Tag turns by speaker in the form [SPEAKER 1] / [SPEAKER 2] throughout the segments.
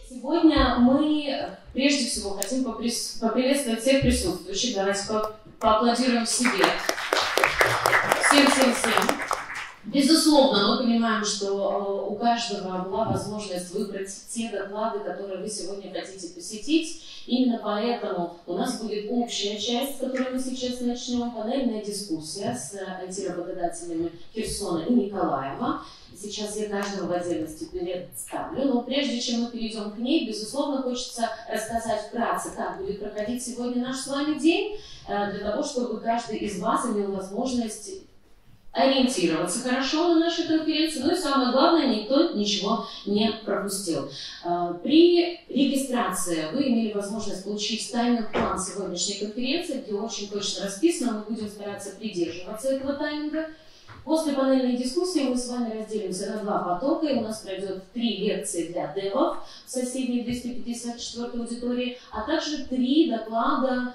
[SPEAKER 1] Сегодня мы прежде всего хотим поприветствовать всех присутствующих. Давайте поаплодируем себе. Всем. Безусловно, мы понимаем, что у каждого была возможность выбрать те доклады, которые вы сегодня хотите посетить. Именно поэтому у нас будет общая часть, с которой мы сейчас начнем, панельная дискуссия с IT-работодателями Херсона и Николаева. Сейчас я каждого в отдельности представлю, но прежде чем мы перейдем к ней, безусловно, хочется рассказать вкратце, как будет проходить сегодня наш с вами день, для того, чтобы каждый из вас имел возможность ориентироваться хорошо на нашей конференции, ну и самое главное, никто ничего не пропустил. При регистрации вы имели возможность получить тайминг-план сегодняшней конференции, где очень точно расписано, мы будем стараться придерживаться этого тайминга. После панельной дискуссии мы с вами разделимся на два потока, и у нас пройдет 3 лекции для девов в соседней 254 аудитории, а также 3 доклада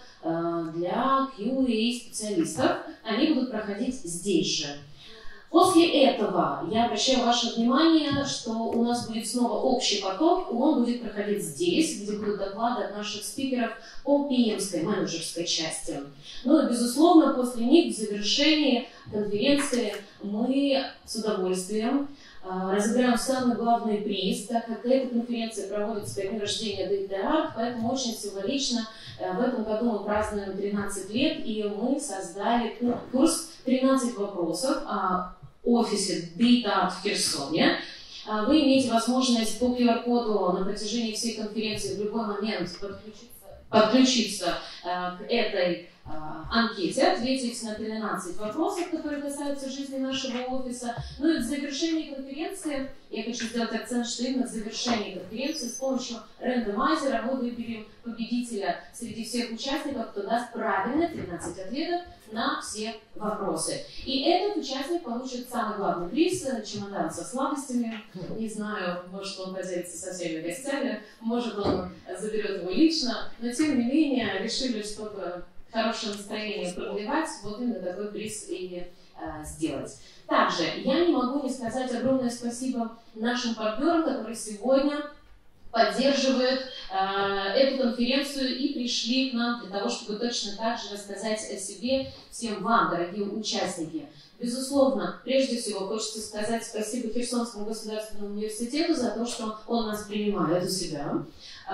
[SPEAKER 1] для QA специалистов. Они будут проходить здесь же. После этого я обращаю ваше внимание, что у нас будет снова общий поток, и он будет проходить здесь, где будут доклады от наших спикеров по PM-ской менеджерской части. Ну и, безусловно, после них в завершении конференции мы с удовольствием разыграем самый главный приз, так как эта конференция проводится по дню рождения Data Art, поэтому очень символично в этом году мы празднуем 13 лет, и мы создали курс «13 вопросов» о офисе Data Art в Херсоне. Вы имеете возможность по QR-коду на протяжении всей конференции в любой момент подключиться к этой анкете, ответить на 13 вопросов, которые касаются жизни нашего офиса. Ну и в завершении конференции, я хочу сделать акцент, что именно в завершении конференции с помощью рандомайзера мы выберем победителя среди всех участников, кто даст правильно 13 ответов на все вопросы. И этот участник получит самый главный приз — чемодан со сладостями. Не знаю, может он поделится со всеми гостями, может он заберет его лично, но тем не менее решили, чтобы хорошее настроение продлевать, вот именно такой приз и сделать. Также я не могу не сказать огромное спасибо нашим партнерам, которые сегодня поддерживают эту конференцию и пришли к нам для того, чтобы точно так же рассказать о себе всем вам, дорогие участники. Безусловно, прежде всего хочется сказать спасибо Херсонскому государственному университету за то, что он нас принимает у себя.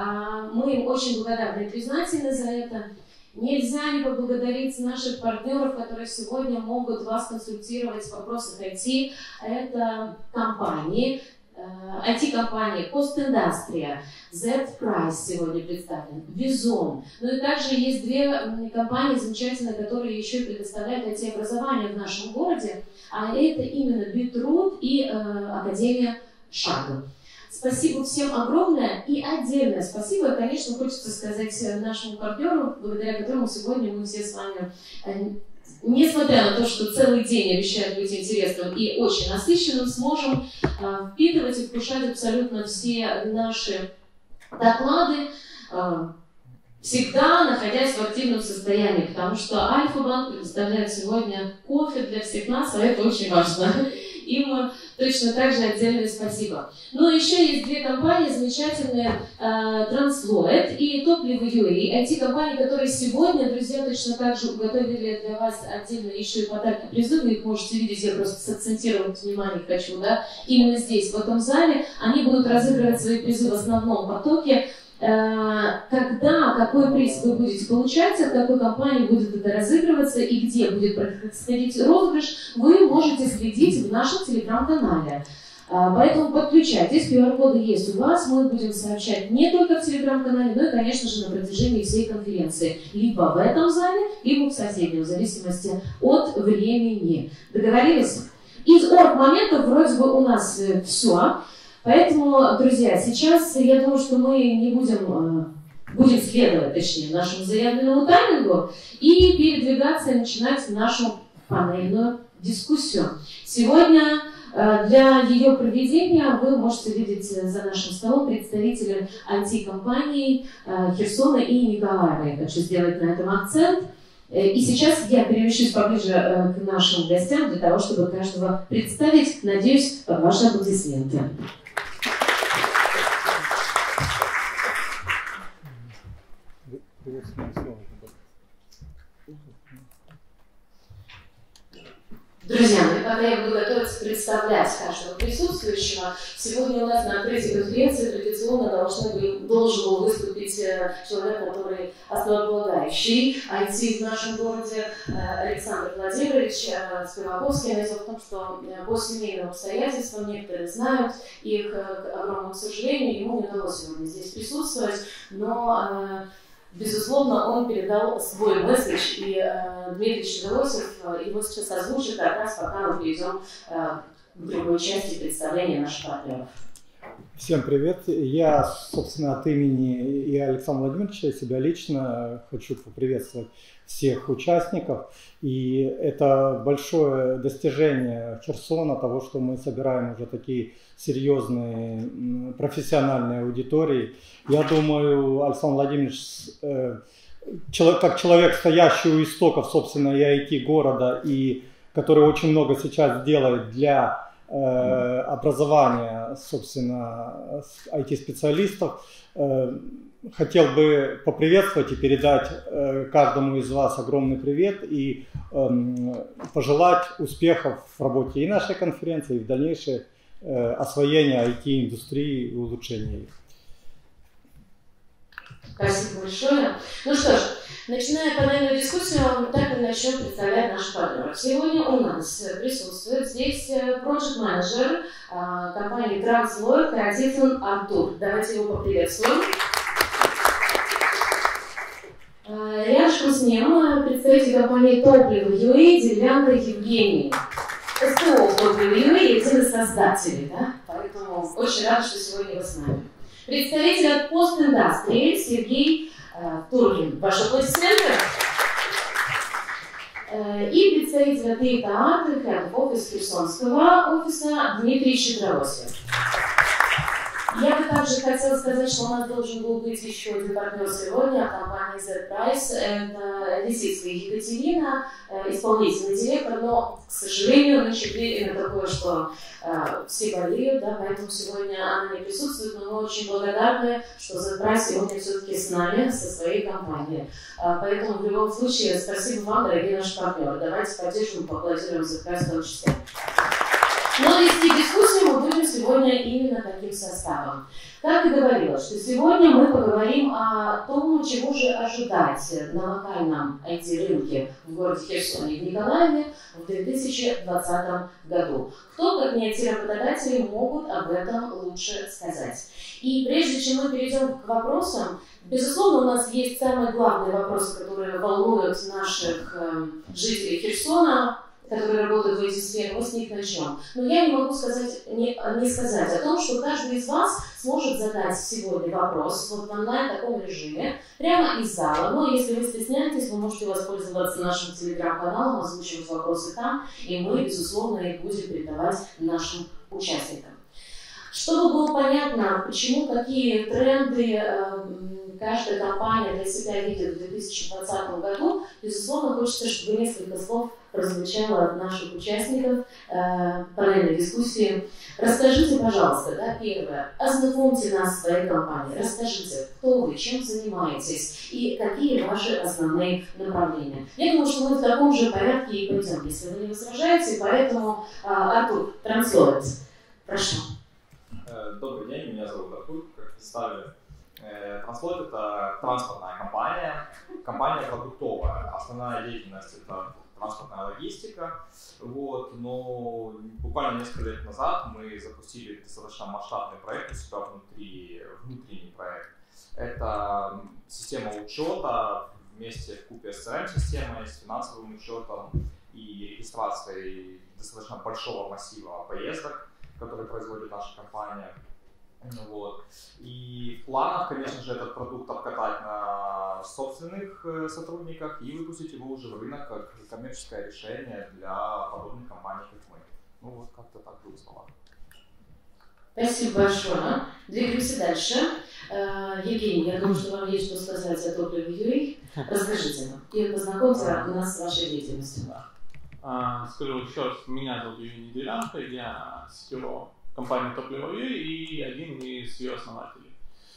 [SPEAKER 1] Мы им очень благодарны и признательны за это. Нельзя не поблагодарить наших партнеров, которые сегодня могут вас консультировать в вопросах IT. Это компании, IT-компании Постиндустрия, Z-Price сегодня представлен, Визон. Ну и также есть 2 компании замечательные, которые еще и предоставляют IT-образование в нашем городе. А это именно Битруд и Академия Шага. Спасибо всем огромное и отдельное спасибо, конечно, хочется сказать нашему партнеру, благодаря которому сегодня мы все с вами, несмотря на то, что целый день обещает быть интересным и очень насыщенным, сможем впитывать и вкушать абсолютно все наши доклады, всегда находясь в активном состоянии, потому что Альфа-банк предоставляет сегодня кофе для всех нас, а это очень важно. Им точно так же отдельное спасибо. Но еще есть 2 компании замечательные, Transloid и Топливо.ua, IT-компании, которые сегодня, друзья, точно так же уготовили для вас отдельно еще и подарки, призы. Вы их можете видеть, я просто сакцентировать внимание хочу, да, именно здесь, в этом зале. Они будут разыгрывать свои призы в основном потоке. Когда, какой приз вы будете получать, от какой компании будет это разыгрываться и где будет происходить розыгрыш, вы можете следить в нашем телеграм-канале. Поэтому подключайтесь, QR-коды есть у вас, мы будем сообщать не только в телеграм-канале, но и, конечно же, на протяжении всей конференции. Либо в этом зале, либо в соседнем, в зависимости от времени. Договорились? Из орг-моментов вроде бы у нас все. Поэтому, друзья, сейчас я думаю, что мы не будем следовать, точнее, нашему заявленному таймингу и передвигаться и начинать нашу панельную дискуссию. Сегодня для ее проведения вы можете видеть за нашим столом представителей IT-компаний Херсона и Николаева. Я хочу сделать на этом акцент. И сейчас я перемещусь поближе к нашим гостям для того, чтобы каждого представить. Надеюсь, под ваши аплодисменты. представлять каждого присутствующего. Сегодня у нас на открытии конференции традиционно должен был выступить человек, который основополагающий IT в нашем городе, Александр Владимирович Спиваковский. Но дело в том, что по семейным обстоятельствам, некоторые знают их, к огромному сожалению, ему не удалось сегодня здесь присутствовать, но безусловно, он передал свой месседж, и Дмитрий Щедросев его сейчас озвучит как раз, пока мы перейдем к другой части представления наших партнеров.
[SPEAKER 2] Всем привет! Я, собственно, от имени и Александра Владимировича, себя лично хочу поприветствовать всех участников. И это большое достижение Херсона, того, что мы собираем уже такие серьезные профессиональные аудитории. Я думаю, Александр Владимирович, как человек, стоящий у истоков, собственно, и IT города, и который очень много сейчас делает для образования, собственно, IT-специалистов, хотел бы поприветствовать и передать каждому из вас огромный привет и пожелать успехов в работе и нашей конференции, и в дальнейшем освоения IT-индустрии и улучшения их.
[SPEAKER 1] Спасибо большое. Ну что ж, начиная панельную дискуссию, так и начнем представлять наших партнеров. Сегодня у нас присутствует здесь проект-менеджер компании Translord Каратицын Артур. Давайте его поприветствуем. Рядышком с ним представитель компании Топливо.ua Деревянко Евгений. СТО Топливо.ua один из создателей, да? Поэтому очень рада, что сегодня вы с нами. Представитель от Постиндустрии Сергей Туркин. Ваши аплодисменты. И представитель от ИТА, Head of Office Херсонского офиса Дмитрий Щедросев. Я бы также хотела сказать, что у нас должен был быть еще один партнер сегодня от компании Z-Price. Это Лисицкая Екатерина, исполнительный директор, но, к сожалению, нынче время такое, что все болеют, да, поэтому сегодня она не присутствует, но мы очень благодарны, что Z-Price сегодня все-таки с нами, со своей компанией. Поэтому в любом случае спасибо вам, дорогие наши партнеры. Давайте поддержим, поаплодируем Z-Price в том числе. Но вести дискуссию мы будем сегодня именно таким составом. Как и говорила, что сегодня мы поговорим о том, чего же ожидать на локальном IT-рынке в городе Херсоне и в Николаеве в 2020 году. Кто, как не IT-работодатели, могут об этом лучше сказать. И прежде чем мы перейдем к вопросам, безусловно, у нас есть самые главные вопросы, которые волнуют наших жителей Херсона, которые работают в этой сфере, мы с них начнем. Но я не могу не сказать о том, что каждый из вас сможет задать сегодня вопрос вот в онлайн таком режиме, прямо из зала. Но если вы стесняетесь, вы можете воспользоваться нашим телеграм-каналом, озвучивать вопросы там, и мы, безусловно, их будем передавать нашим участникам. Чтобы было понятно, почему, какие тренды каждая компания для себя видит в 2020 году, безусловно, хочется, чтобы несколько слов прозвучало от наших участников панельной дискуссии. Расскажите, пожалуйста, да, первое, ознакомьте нас с своей компанией, расскажите, кто вы, чем занимаетесь и какие ваши основные направления. Я думаю, что мы в таком же порядке и пойдем, если вы не возражаете, поэтому, Артур, Translord, прошу.
[SPEAKER 3] Добрый день, меня зовут Артур, как представили. Translord — это транспортная компания продуктовая. Основная деятельность — это транспортная логистика. Вот. Но буквально несколько лет назад мы запустили достаточно масштабный проект у себя внутренний проект. Это система учета вместе вкупе с CRM-системой, с финансовым учетом и регистрацией достаточно большого массива поездок, которые производит наша компания. Вот. И в планах, конечно же, этот продукт обкатать на собственных сотрудниках и выпустить его уже в рынок как коммерческое решение для подобных компаний, как мы. Ну вот как-то так в двух словах.
[SPEAKER 1] Спасибо большое. Двигаемся дальше. Евгений, я думаю, что вам есть что сказать о Топливо.ua. Расскажите нам и познакомьте нас с вашей деятельностью.
[SPEAKER 4] Скажу еще раз, меня зовут Евгений Деревянко, я CTO компании Топливо.ua и один из ее основателей.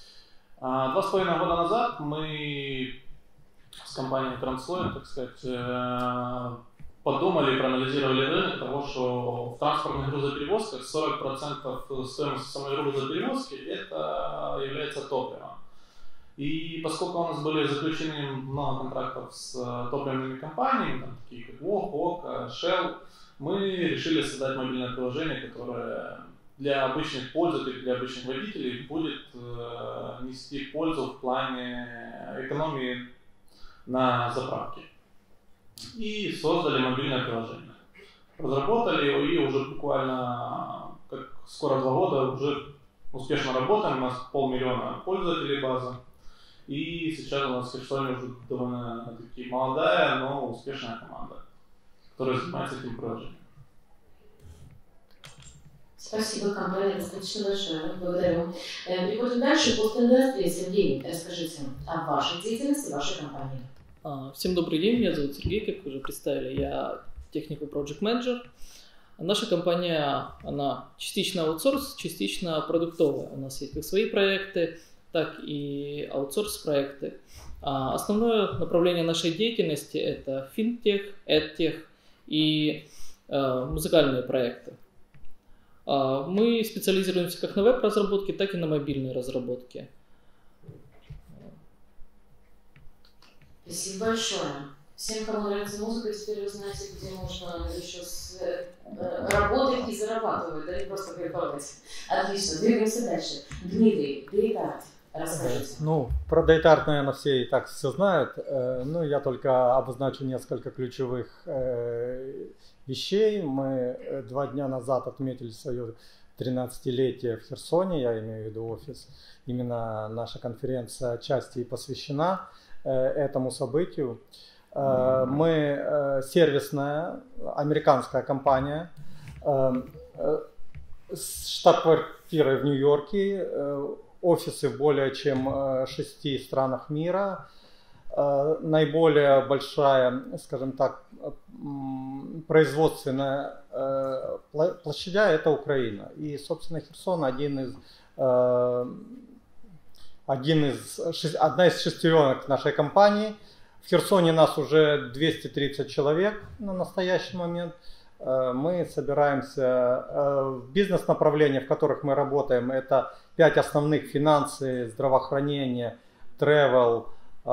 [SPEAKER 4] 2,5 года назад мы с компанией Translord, так сказать, подумали и проанализировали рынок того, что в транспортных грузоперевозках 40% стоимости самой грузоперевозки это является топливом. И поскольку у нас были заключены много контрактов с топливными компаниями, там, такие как ВОК, ОК, Shell, мы решили создать мобильное приложение, которое для обычных пользователей, для обычных водителей будет нести пользу в плане экономии на заправке. И создали мобильное приложение. Разработали его и уже буквально скоро 2 года уже успешно работаем. У нас 500 000 пользователей база. И сейчас у нас в Херсоне уже довольно-таки молодая, но успешная команда, которая занимается этим приложением.
[SPEAKER 1] Спасибо, компания достаточно большая. Благодарю. Переходим дальше. Постиндустрия. Сергей, расскажите о вашей деятельности, вашей компании.
[SPEAKER 5] Всем добрый день, меня зовут Сергей, как вы уже представили, я Technical Project Manager. Наша компания, она частично аутсорс, частично продуктовая. У нас есть как свои проекты, так и аутсорс-проекты. Основное направление нашей деятельности – это финтех, эдтех и музыкальные проекты. Мы специализируемся как на веб-разработке, так и на мобильной разработке.
[SPEAKER 1] Спасибо большое. Всем, кому нравится музыка, теперь вы знаете, где можно еще работать и зарабатывать, да, не просто кайфовать. Отлично, двигаемся дальше. Дмитрий, DataArt, расскажите.
[SPEAKER 2] Ну, про DataArt, наверное, все и так все знают. Ну, я только обозначу несколько ключевых вещей. Мы 2 дня назад отметили свое 13-летие в Херсоне, я имею в виду офис. Именно наша конференция отчасти и посвящена этому событию. Мы сервисная американская компания с штаб-квартирой в Нью-Йорке, офисы в более чем 6 странах мира. Наиболее большая, скажем так, производственная площадя – это Украина. И, собственно, Херсон одна из шестеренок нашей компании. В Херсоне нас уже 230 человек на настоящий момент. Мы собираемся в бизнес-направлениях, в которых мы работаем. Это 5 основных: финансы, здравоохранение, travel,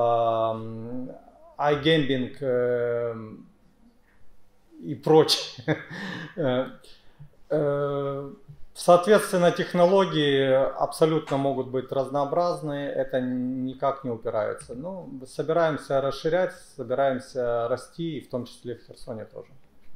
[SPEAKER 2] iGambing и прочее. Соответственно, технологии абсолютно могут быть разнообразные, это никак не упирается. Но собираемся расширять, собираемся расти, и в том числе в Херсоне тоже.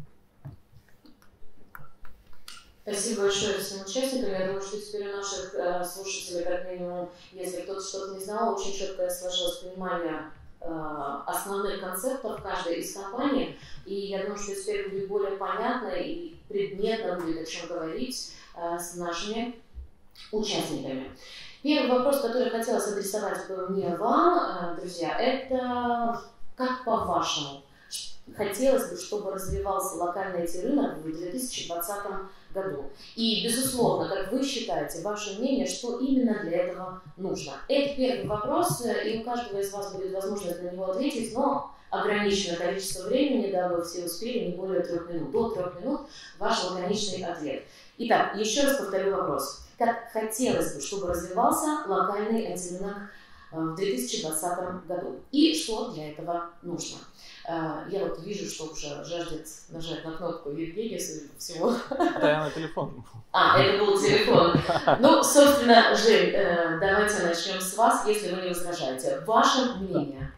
[SPEAKER 1] Спасибо большое всем участникам. Я думаю, что теперь у наших слушателей, как минимум, если кто-то что-то не знал, очень четко сложилось понимание основных концептов каждой из компаний. И я думаю, что теперь будет более понятно и предметно будет о чем говорить с нашими участниками. Первый вопрос, который хотелось адресовать не вам, друзья, это как по-вашему хотелось бы, чтобы развивался локальный IT-рынок в 2020 году? И, безусловно, как вы считаете, ваше мнение, что именно для этого нужно? Это первый вопрос, и у каждого из вас будет возможность на него ответить, но ограниченное количество времени, дабы все успели, не более 3 минут. До 3 минут ваш лаконичный ответ. Итак, еще раз повторю вопрос. Как хотелось бы, чтобы развивался локальный IT-рынок в 2020 году? И что для этого нужно? Я вот вижу, что уже жаждет нажать на кнопку Евгения, судя по всему.
[SPEAKER 4] Это я на телефон.
[SPEAKER 1] Это был телефон. Ну, собственно, Жень, давайте начнем с вас, если вы не возражаете. Ваше мнение?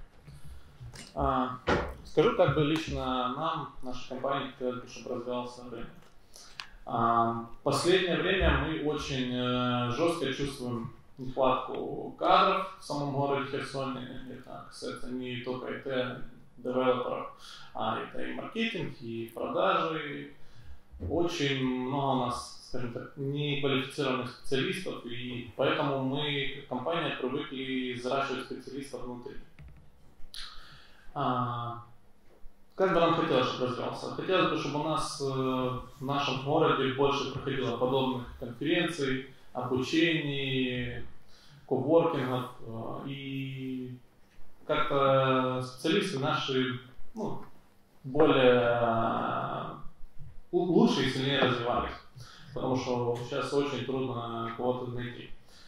[SPEAKER 4] Скажу, как бы лично нам, нашей компании, хотелось бы, чтобы развивался рынок. В последнее время мы очень жестко чувствуем нехватку кадров в самом городе Херсоне. Это касается не только девелоперов, а это и маркетинг, и продажи. Очень много у нас, скажем так, неквалифицированных специалистов, и поэтому мы, как компания, привыкли взращивать специалистов внутри. Как бы нам хотелось, чтобы развивался? Хотелось бы, чтобы у нас в нашем городе больше проходило подобных конференций, обучений, коворкингов, и как-то специалисты наши более лучше и сильнее развивались. Потому что сейчас очень трудно кого-то найти.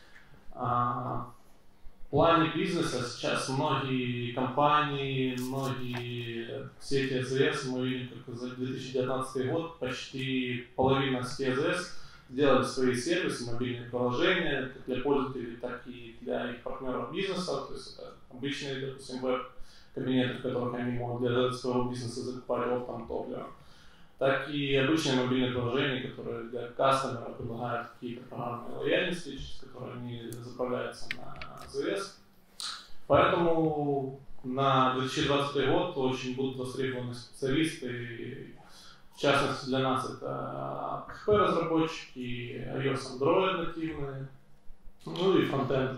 [SPEAKER 4] В плане бизнеса сейчас многие компании, многие сети АЗС, мы видим, как за 2019 год почти половина сетей АЗС сделали свои сервисы, мобильные приложения, как для пользователей, так и для их партнеров бизнеса. То есть это обычные, допустим, веб-кабинеты, в которых они могут для своего бизнеса закупать оптом топливо, так и обычные мобильные приложения, которые для кастомера предлагают какие-то программные лояльности, через которые они заправляются на АЗС. Поэтому на 2020 год очень будут востребованы специалисты, и в частности для нас это PHP-разработчики, iOS, Android нативные, ну и фронтенд.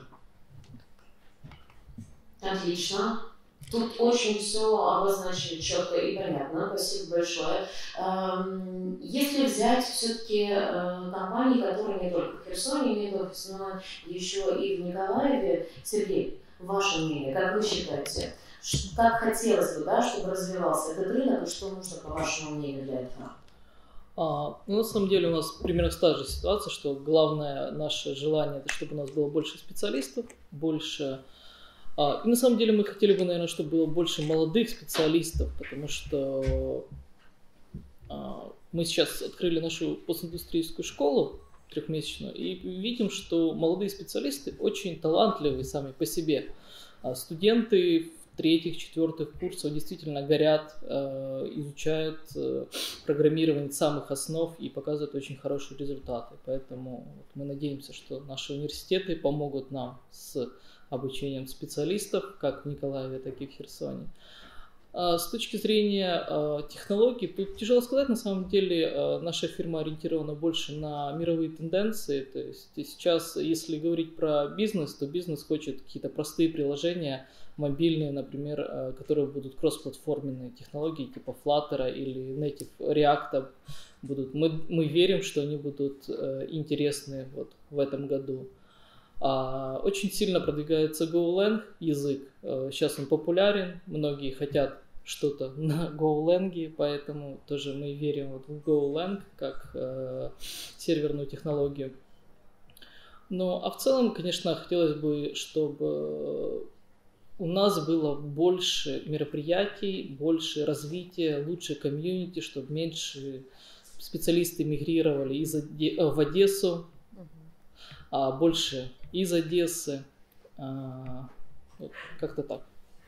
[SPEAKER 1] Отлично. Тут очень все обозначили четко и понятно. Спасибо большое. Если взять все-таки компании, которые не только в Херсоне имеют офис, но еще и в Николаеве, Сергей, ваше мнение, как вы считаете, как хотелось бы, да, чтобы развивался этот рынок, и что нужно, по вашему мнению, для этого?
[SPEAKER 5] На самом деле у нас примерно та же ситуация, что главное наше желание, это чтобы у нас было больше специалистов, больше... И на самом деле мы хотели бы, наверное, чтобы было больше молодых специалистов, потому что мы сейчас открыли нашу постиндустриальную школу трехмесячную и видим, что молодые специалисты очень талантливые сами по себе. Студенты в 3-4 курсах действительно горят, изучают программирование самых основ и показывают очень хорошие результаты. Поэтому мы надеемся, что наши университеты помогут нам с обучением специалистов, как в Николаеве, так и в Херсоне. С точки зрения технологий, тут тяжело сказать, на самом деле наша фирма ориентирована больше на мировые тенденции. То есть сейчас, если говорить про бизнес, то бизнес хочет какие-то простые приложения, мобильные, например, которые будут кроссплатформенные технологии типа Flutter или Native React будут. Мы верим, что они будут интересны вот в этом году. Очень сильно продвигается GoLang язык. Сейчас он популярен, многие хотят что-то на GoLang, поэтому тоже мы верим вот в GoLang как серверную технологию. Ну, а в целом, конечно, хотелось бы, чтобы у нас было больше мероприятий, больше развития, лучше комьюнити, чтобы меньше специалисты мигрировали в Одессу, а больше из Одессы. Вот, как-то так.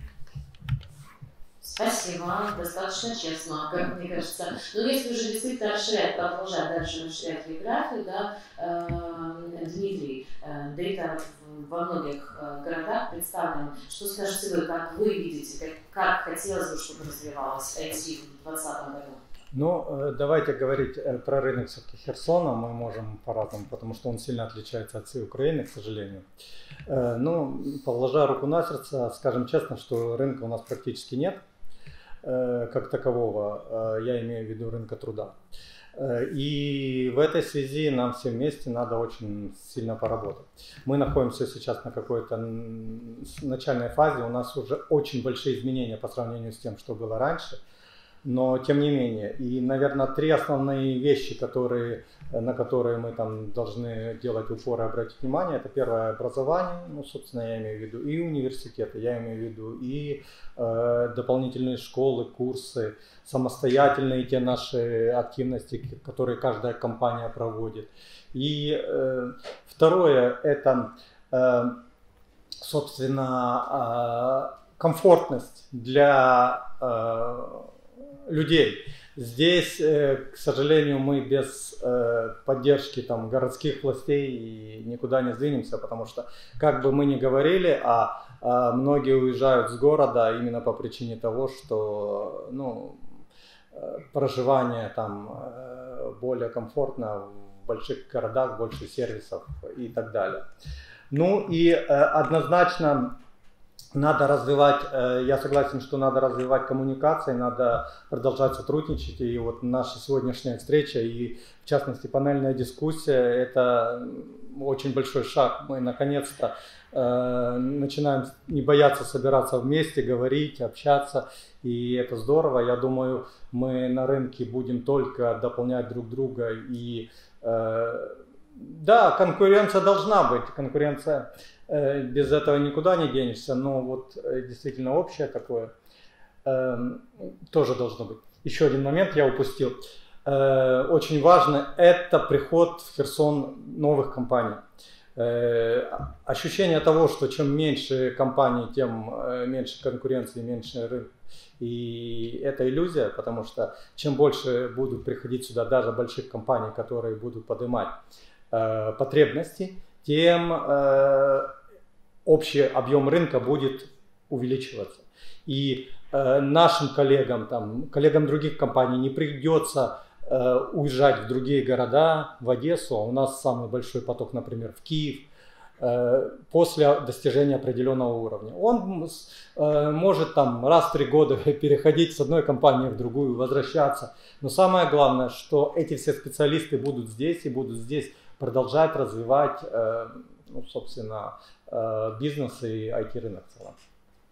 [SPEAKER 1] Спасибо, достаточно честно, как мне кажется. Но если уже действительно продолжать дальше расширять географию, да, Дмитрий, Data во многих городах представлен. Что скажете вы, как вы видите, как хотелось бы, чтобы развивалось IT в 2020 году?
[SPEAKER 2] Ну, давайте говорить про рынок все-таки Херсона, мы можем по-разному, потому что он сильно отличается от всей Украины, к сожалению. Ну, положа руку на сердце, скажем честно, что рынка у нас практически нет, как такового, я имею в виду рынка труда. И в этой связи нам всем вместе надо очень сильно поработать. Мы находимся сейчас на какой-то начальной фазе, у нас уже очень большие изменения по сравнению с тем, что было раньше. Но тем не менее, и, наверное, 3 основные вещи, на которые мы там должны делать упор и обратить внимание, это первое — образование, ну, собственно, я имею в виду и университеты, я имею в виду и дополнительные школы, курсы, самостоятельные те наши активности, которые каждая компания проводит. И второе — это, собственно, комфортность для людей. Здесь, к сожалению, мы без поддержки там городских властей никуда не сдвинемся, потому что, как бы мы ни говорили, многие уезжают с города именно по причине того, что, ну, проживание там более комфортно в больших городах, больше сервисов и так далее. Ну и однозначно надо развивать, я согласен, что надо развивать коммуникации, надо продолжать сотрудничать. И вот наша сегодняшняя встреча и, в частности, панельная дискуссия, это очень большой шаг. Мы наконец-то начинаем не бояться собираться вместе, говорить, общаться, и это здорово. Я думаю, мы на рынке будем только дополнять друг друга, и да, конкуренция должна быть, конкуренция, без этого никуда не денешься, но вот действительно общее такое тоже должно быть. Еще один момент я упустил. Очень важно, это приход в Херсон новых компаний. Ощущение того, что чем меньше компаний, тем меньше конкуренции, меньше рынка. И это иллюзия, потому что чем больше будут приходить сюда даже больших компаний, которые будут поднимать потребности, тем общий объем рынка будет увеличиваться. И нашим коллегам, коллегам других компаний не придется уезжать в другие города, в Одессу. У нас самый большой поток, например, в Киев, после достижения определенного уровня. Он может раз в 3 года переходить с одной компании в другую, возвращаться. Но самое главное, что эти все специалисты будут здесь и будут здесь продолжать развивать, собственно, бизнес и IT-рынок в целом.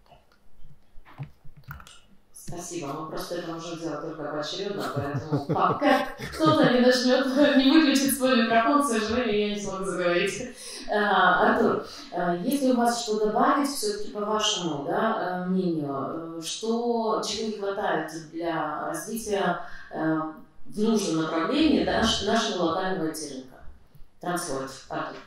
[SPEAKER 1] Спасибо. Мы просто это можем делать только поочередно, поэтому пока кто-то не начнет, не выключит свой микрофон, к сожалению, я не смогу заговорить. Артур, если у вас что добавить, все-таки по вашему мнению, чего не хватает для развития в нужном направлении нашего локального IT-рынка? Транслайт, Артур.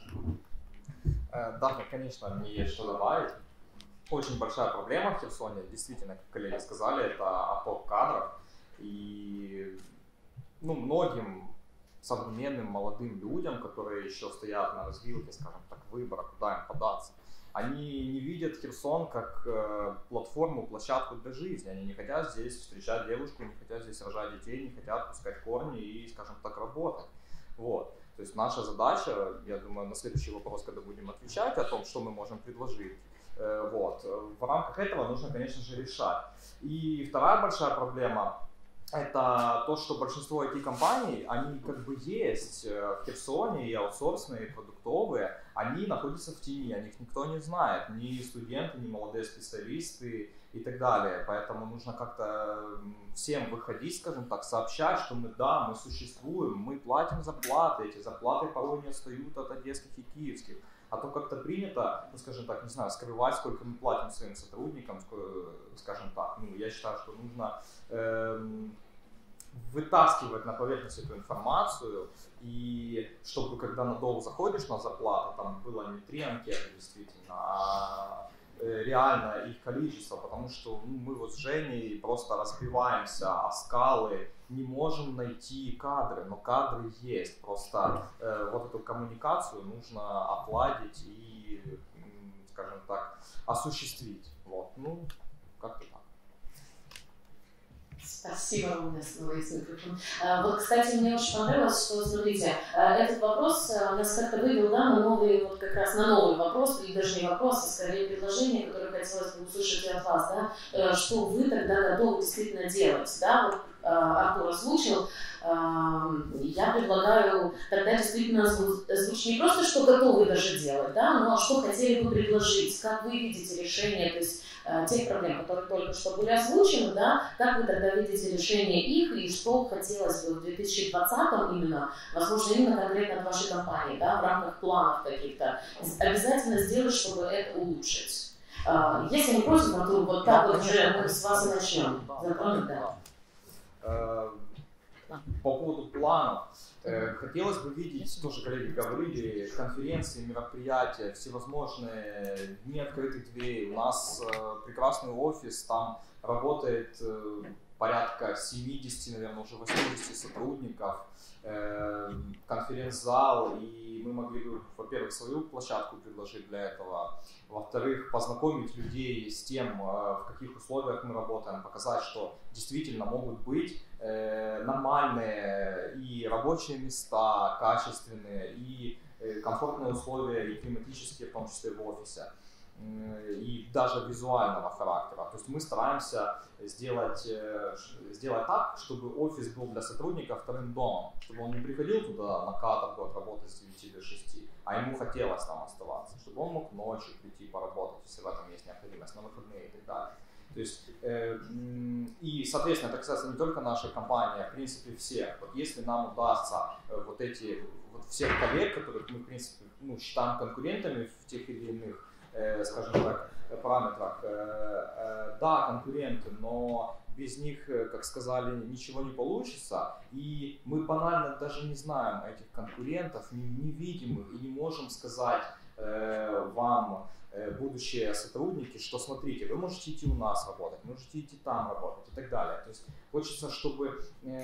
[SPEAKER 3] Да, конечно, мне есть что добавить. Очень большая проблема в Херсоне, действительно, как коллеги сказали, это отток кадров. И многим современным молодым людям, которые еще стоят на развилке, скажем так, выбора, куда им податься, они не видят Херсон как платформу, площадку для жизни. Они не хотят здесь встречать девушку, не хотят здесь рожать детей, не хотят пускать корни и, скажем так, работать. Вот. То есть наша задача, я думаю, на следующий вопрос, когда будем отвечать о том, что мы можем предложить, в рамках этого нужно, конечно же, решать. И вторая большая проблема – это то, что большинство IT-компаний, они как бы есть в Херсоне, и аутсорсные, и продуктовые, они находятся в тени, о них никто не знает, ни студенты, ни молодые специалисты и так далее. Поэтому нужно как-то всем выходить, скажем так, сообщать, что мы существуем, мы платим зарплаты, эти зарплаты порой не отстают от одесских и киевских. А то как-то принято, скажем так, не знаю, скрывать, сколько мы платим своим сотрудникам, скажем так. Я считаю, что нужно вытаскивать на поверхность эту информацию, и чтобы когда надолго заходишь на зарплату, там было не 3 анкеты действительно, а реально их количество, потому что мы вот с Женей просто разбиваемся о скалы, не можем найти кадры, но кадры есть, просто вот эту коммуникацию нужно отладить и, скажем так, осуществить. Как-то так.
[SPEAKER 1] Спасибо, у меня снова есть микрофон. Кстати, мне очень понравилось, что, смотрите, этот вопрос нас как-то вывел на новый, как раз на новый вопрос, или даже не вопрос, а скорее предложение, которое хотелось бы услышать от вас, что вы тогда готовы действительно делать, Артур озвучил. Я предлагаю тогда действительно озвучить не просто, что готовы даже делать, но что хотели бы предложить, как вы видите решение, то есть тех проблем, которые только что были озвучены, как вы тогда видите решение их и что хотелось бы в 2020-м именно, возможно, именно конкретно от вашей компании, в рамках планов каких-то, обязательно сделать, чтобы это улучшить. Если не против, Артур, вот так вот уже мы с вас и начнем.
[SPEAKER 3] По поводу планов, хотелось бы видеть, тоже коллеги говорили, конференции, мероприятия, всевозможные дни открытых дверей. У нас прекрасный офис, там работает порядка 70, наверное, уже 80 сотрудников, конференц-зал, и мы могли бы, во-первых, свою площадку предложить для этого, во-вторых, познакомить людей с тем, в каких условиях мы работаем, показать, что действительно могут быть нормальные и рабочие места, качественные, и комфортные условия, и климатические, в том числе в офисе. и даже визуального характера. То есть мы стараемся сделать так, чтобы офис был для сотрудников вторым домом, чтобы он не приходил туда на каторгу отработать с 9 до 6, а ему хотелось там оставаться, чтобы он мог ночью прийти поработать, если в этом есть необходимость, на выходные и так далее. То есть, и, соответственно, это касается не только нашей компании, а в принципе всех. Вот если нам удастся всех коллег, которых мы, в принципе, считаем конкурентами в тех или иных, скажем так, параметрах, да, конкуренты, но без них, как сказали, ничего не получится, и мы банально даже не знаем этих конкурентов, не видим их и не можем сказать вам, будущие сотрудники, что смотрите, вы можете идти у нас работать, можете идти там работать и так далее. То есть хочется, чтобы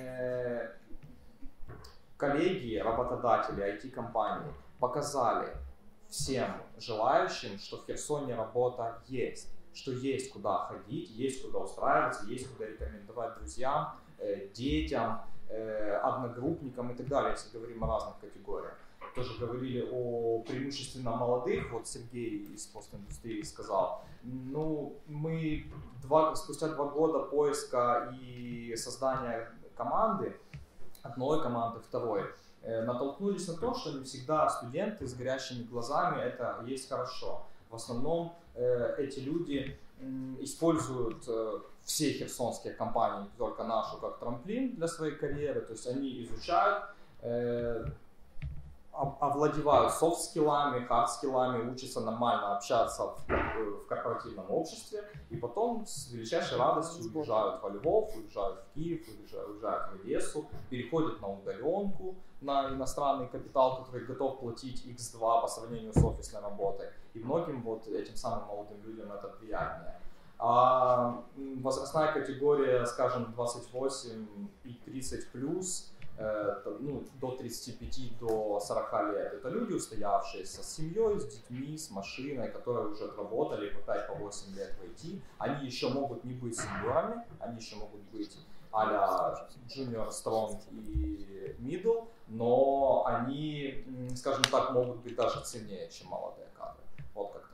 [SPEAKER 3] коллеги, работодатели, IT-компании показали всем желающим, что в Херсоне работа есть, что есть куда ходить, есть куда устраиваться, есть куда рекомендовать друзьям, детям, одногруппникам и так далее, если говорим о разных категориях. Тоже говорили о преимущественно молодых, вот Сергей из постиндустрии сказал, мы спустя 2 года поиска и создания команды, одной команды, второй, натолкнулись на то, что не всегда студенты с горящими глазами это есть хорошо. В основном эти люди используют все херсонские компании, не только нашу, как трамплин для своей карьеры, то есть они изучают, овладевают софт-скиллами, хард-скиллами, учатся нормально общаться в корпоративном обществе, и потом с величайшей радостью уезжают во Львов, уезжают в Киев, уезжают в Одессу, переходят на удаленку, на иностранный капитал, который готов платить X2 по сравнению с офисной работой. И многим вот этим самым молодым людям это приятнее. А возрастная категория, скажем, 28 и 30 плюс, до 35, до 40 лет. Это люди, устоявшиеся с семьей, с детьми, с машиной, которые уже отработали по 5-8 лет в IT. Они еще могут не быть сеньорами, они еще могут быть а-ля junior, strong и middle, но они, скажем так, могут быть даже ценнее, чем молодые кадры. Вот как-то.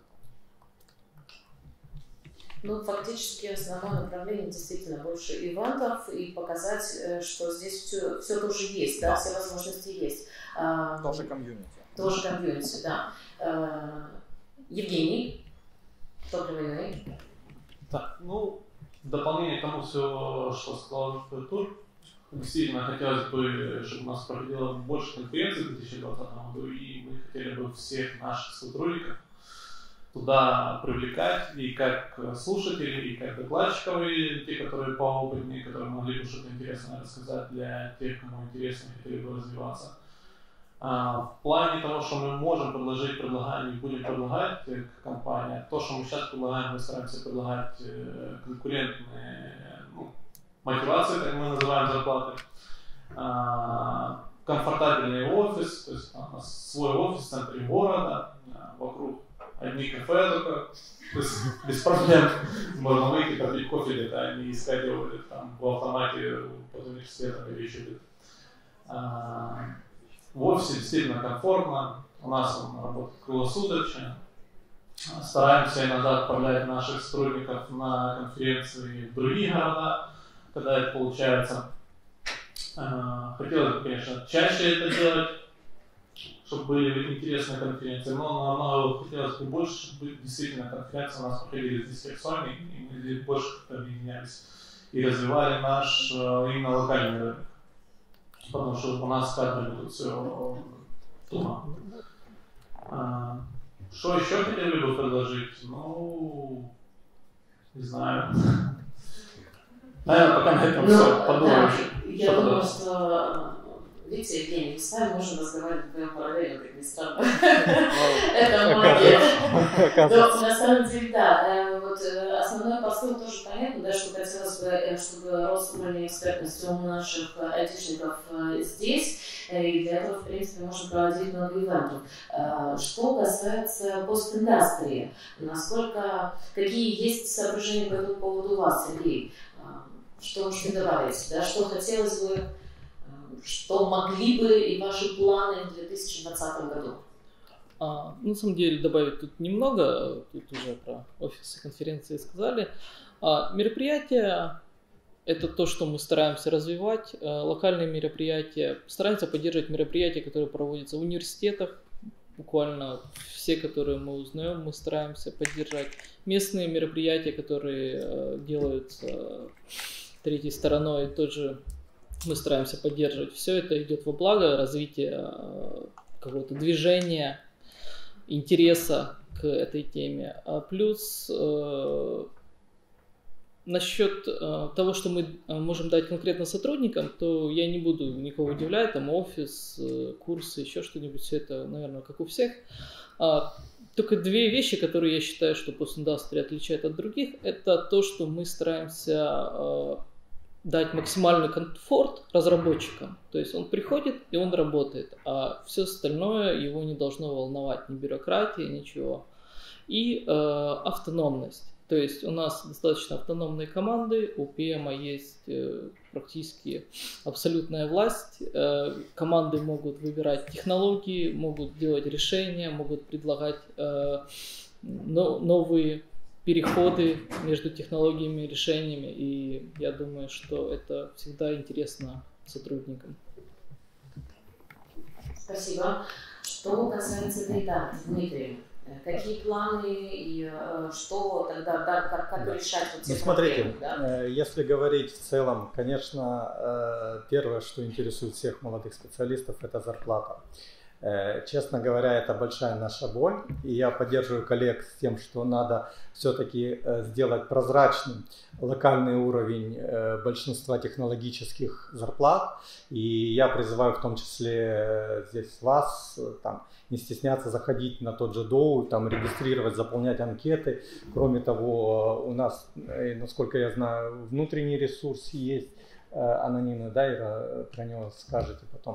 [SPEAKER 1] Фактически основное направление действительно больше ивентов и показать, что здесь все тоже есть, да, все возможности есть.
[SPEAKER 3] Тоже комьюнити.
[SPEAKER 1] Тоже комьюнити, да. Евгений, топливный.
[SPEAKER 4] Так, в дополнение к тому, все, что сказал Тур, действительно хотелось бы, чтобы у нас проходило больше конференций в 2020 году, и мы хотели бы всех наших сотрудников туда привлекать и как слушателей, и как докладчиков, и те, которые поопытнее, которые могли бы что-то интересное рассказать для тех, кому интересно и хотели бы развиваться. В плане того, что мы можем предлагаем и будем предлагать как компания, то, что мы сейчас предлагаем, мы стараемся предлагать конкурентные мотивации, как мы называем зарплаты, комфортабельный офис, то есть у нас свой офис в центре города, вокруг одни кафе только, то есть без проблем можно выйти, попить кофе где-то, а не искать его там в автомате под университетом или еще где-то. В офисе действительно комфортно, у нас он работает круглосуточно. Стараемся иногда отправлять наших сотрудников на конференции в другие города, когда это получается. Хотелось бы, конечно, чаще это делать, чтобы были интересные конференции, но намного хотелось бы больше, чтобы действительно конференции у нас проходили здесь в Херсоне, и мы здесь больше объединялись и развивали наш именно локальный рынок. Потому что у нас кадрами тут все дома. Что еще хотели бы предложить? Не знаю. Наверное, пока на этом все. Подумаю еще.
[SPEAKER 1] Я думаю, что, видите, Евгений, мы с вами можем разговаривать вдвоем параллельно, как ни странно. Это молодец. На самом деле, да. Основной посыл тоже понятно, да, что хотелось бы, чтобы рос уровень экспертности у наших айтишников здесь, и для этого, в принципе, можно проводить много ивентов. Что касается постиндустрии, какие есть соображения по этому поводу у вас, Сергей? Что можете добавить, да, что хотелось бы, что могли бы и ваши планы в 2020 году?
[SPEAKER 5] На самом деле добавить тут немного, тут уже про офисы, конференции сказали. Мероприятия – это то, что мы стараемся развивать. Локальные мероприятия, стараемся поддерживать мероприятия, которые проводятся в университетах. Буквально все, которые мы узнаем, мы стараемся поддержать. Местные мероприятия, которые делаются третьей стороной, тоже мы стараемся поддерживать. Все это идет во благо развития какого-то движения, интереса к этой теме. Плюс насчет того, что мы можем дать конкретно сотрудникам, то я не буду никого удивлять, там офис, курсы, еще что-нибудь, все это, наверное, как у всех. Только две вещи, которые я считаю, что постиндустрия отличает от других, это то, что мы стараемся дать максимальный комфорт разработчикам. То есть он приходит и он работает, а все остальное его не должно волновать, ни бюрократия, ничего. И автономность. То есть у нас достаточно автономные команды, у PM есть практически абсолютная власть. Команды могут выбирать технологии, могут делать решения, могут предлагать новые переходы между технологиями и решениями. И я думаю, что это всегда интересно сотрудникам.
[SPEAKER 1] Спасибо. Что касается Дейта, Дмитрий, какие планы и что тогда, да, как решать вот эти
[SPEAKER 2] проблемы?
[SPEAKER 1] Смотрите, да?
[SPEAKER 2] Если говорить в целом, конечно, первое, что интересует всех молодых специалистов, это зарплата. Честно говоря, это большая наша боль, и я поддерживаю коллег с тем, что надо все-таки сделать прозрачным локальный уровень большинства технологических зарплат, и я призываю в том числе здесь вас там, не стесняться заходить на тот же Доу, там, регистрировать, заполнять анкеты. Кроме того, у нас, насколько я знаю, внутренний ресурс есть, анонимный, да, Ира, про него скажете потом.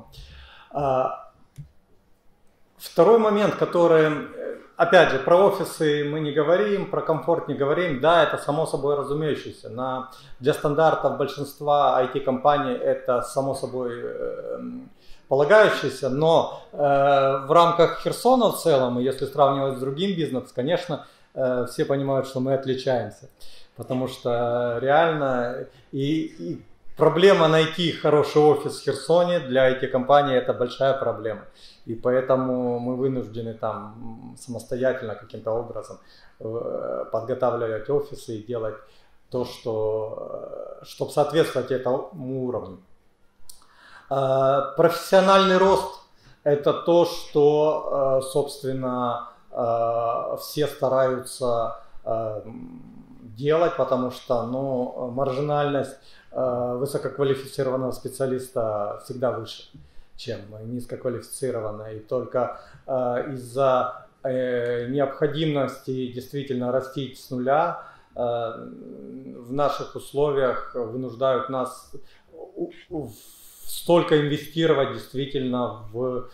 [SPEAKER 2] Второй момент, который, опять же, про офисы мы не говорим, про комфорт не говорим, да, это само собой разумеющееся. Для стандартов большинства IT-компаний это само собой полагающееся, но в рамках Херсона в целом, и если сравнивать с другим бизнесом, конечно, все понимают, что мы отличаемся, потому что реально и проблема найти хороший офис в Херсоне для IT-компании это большая проблема. И поэтому мы вынуждены там самостоятельно каким-то образом подготавливать офисы и делать то, чтобы соответствовать этому уровню. Профессиональный рост – это то, что, собственно, все стараются делать, потому что маржинальность высококвалифицированного специалиста всегда выше, чем низкоквалифицированная. И только из-за необходимости действительно растить с нуля в наших условиях вынуждают нас столько инвестировать действительно в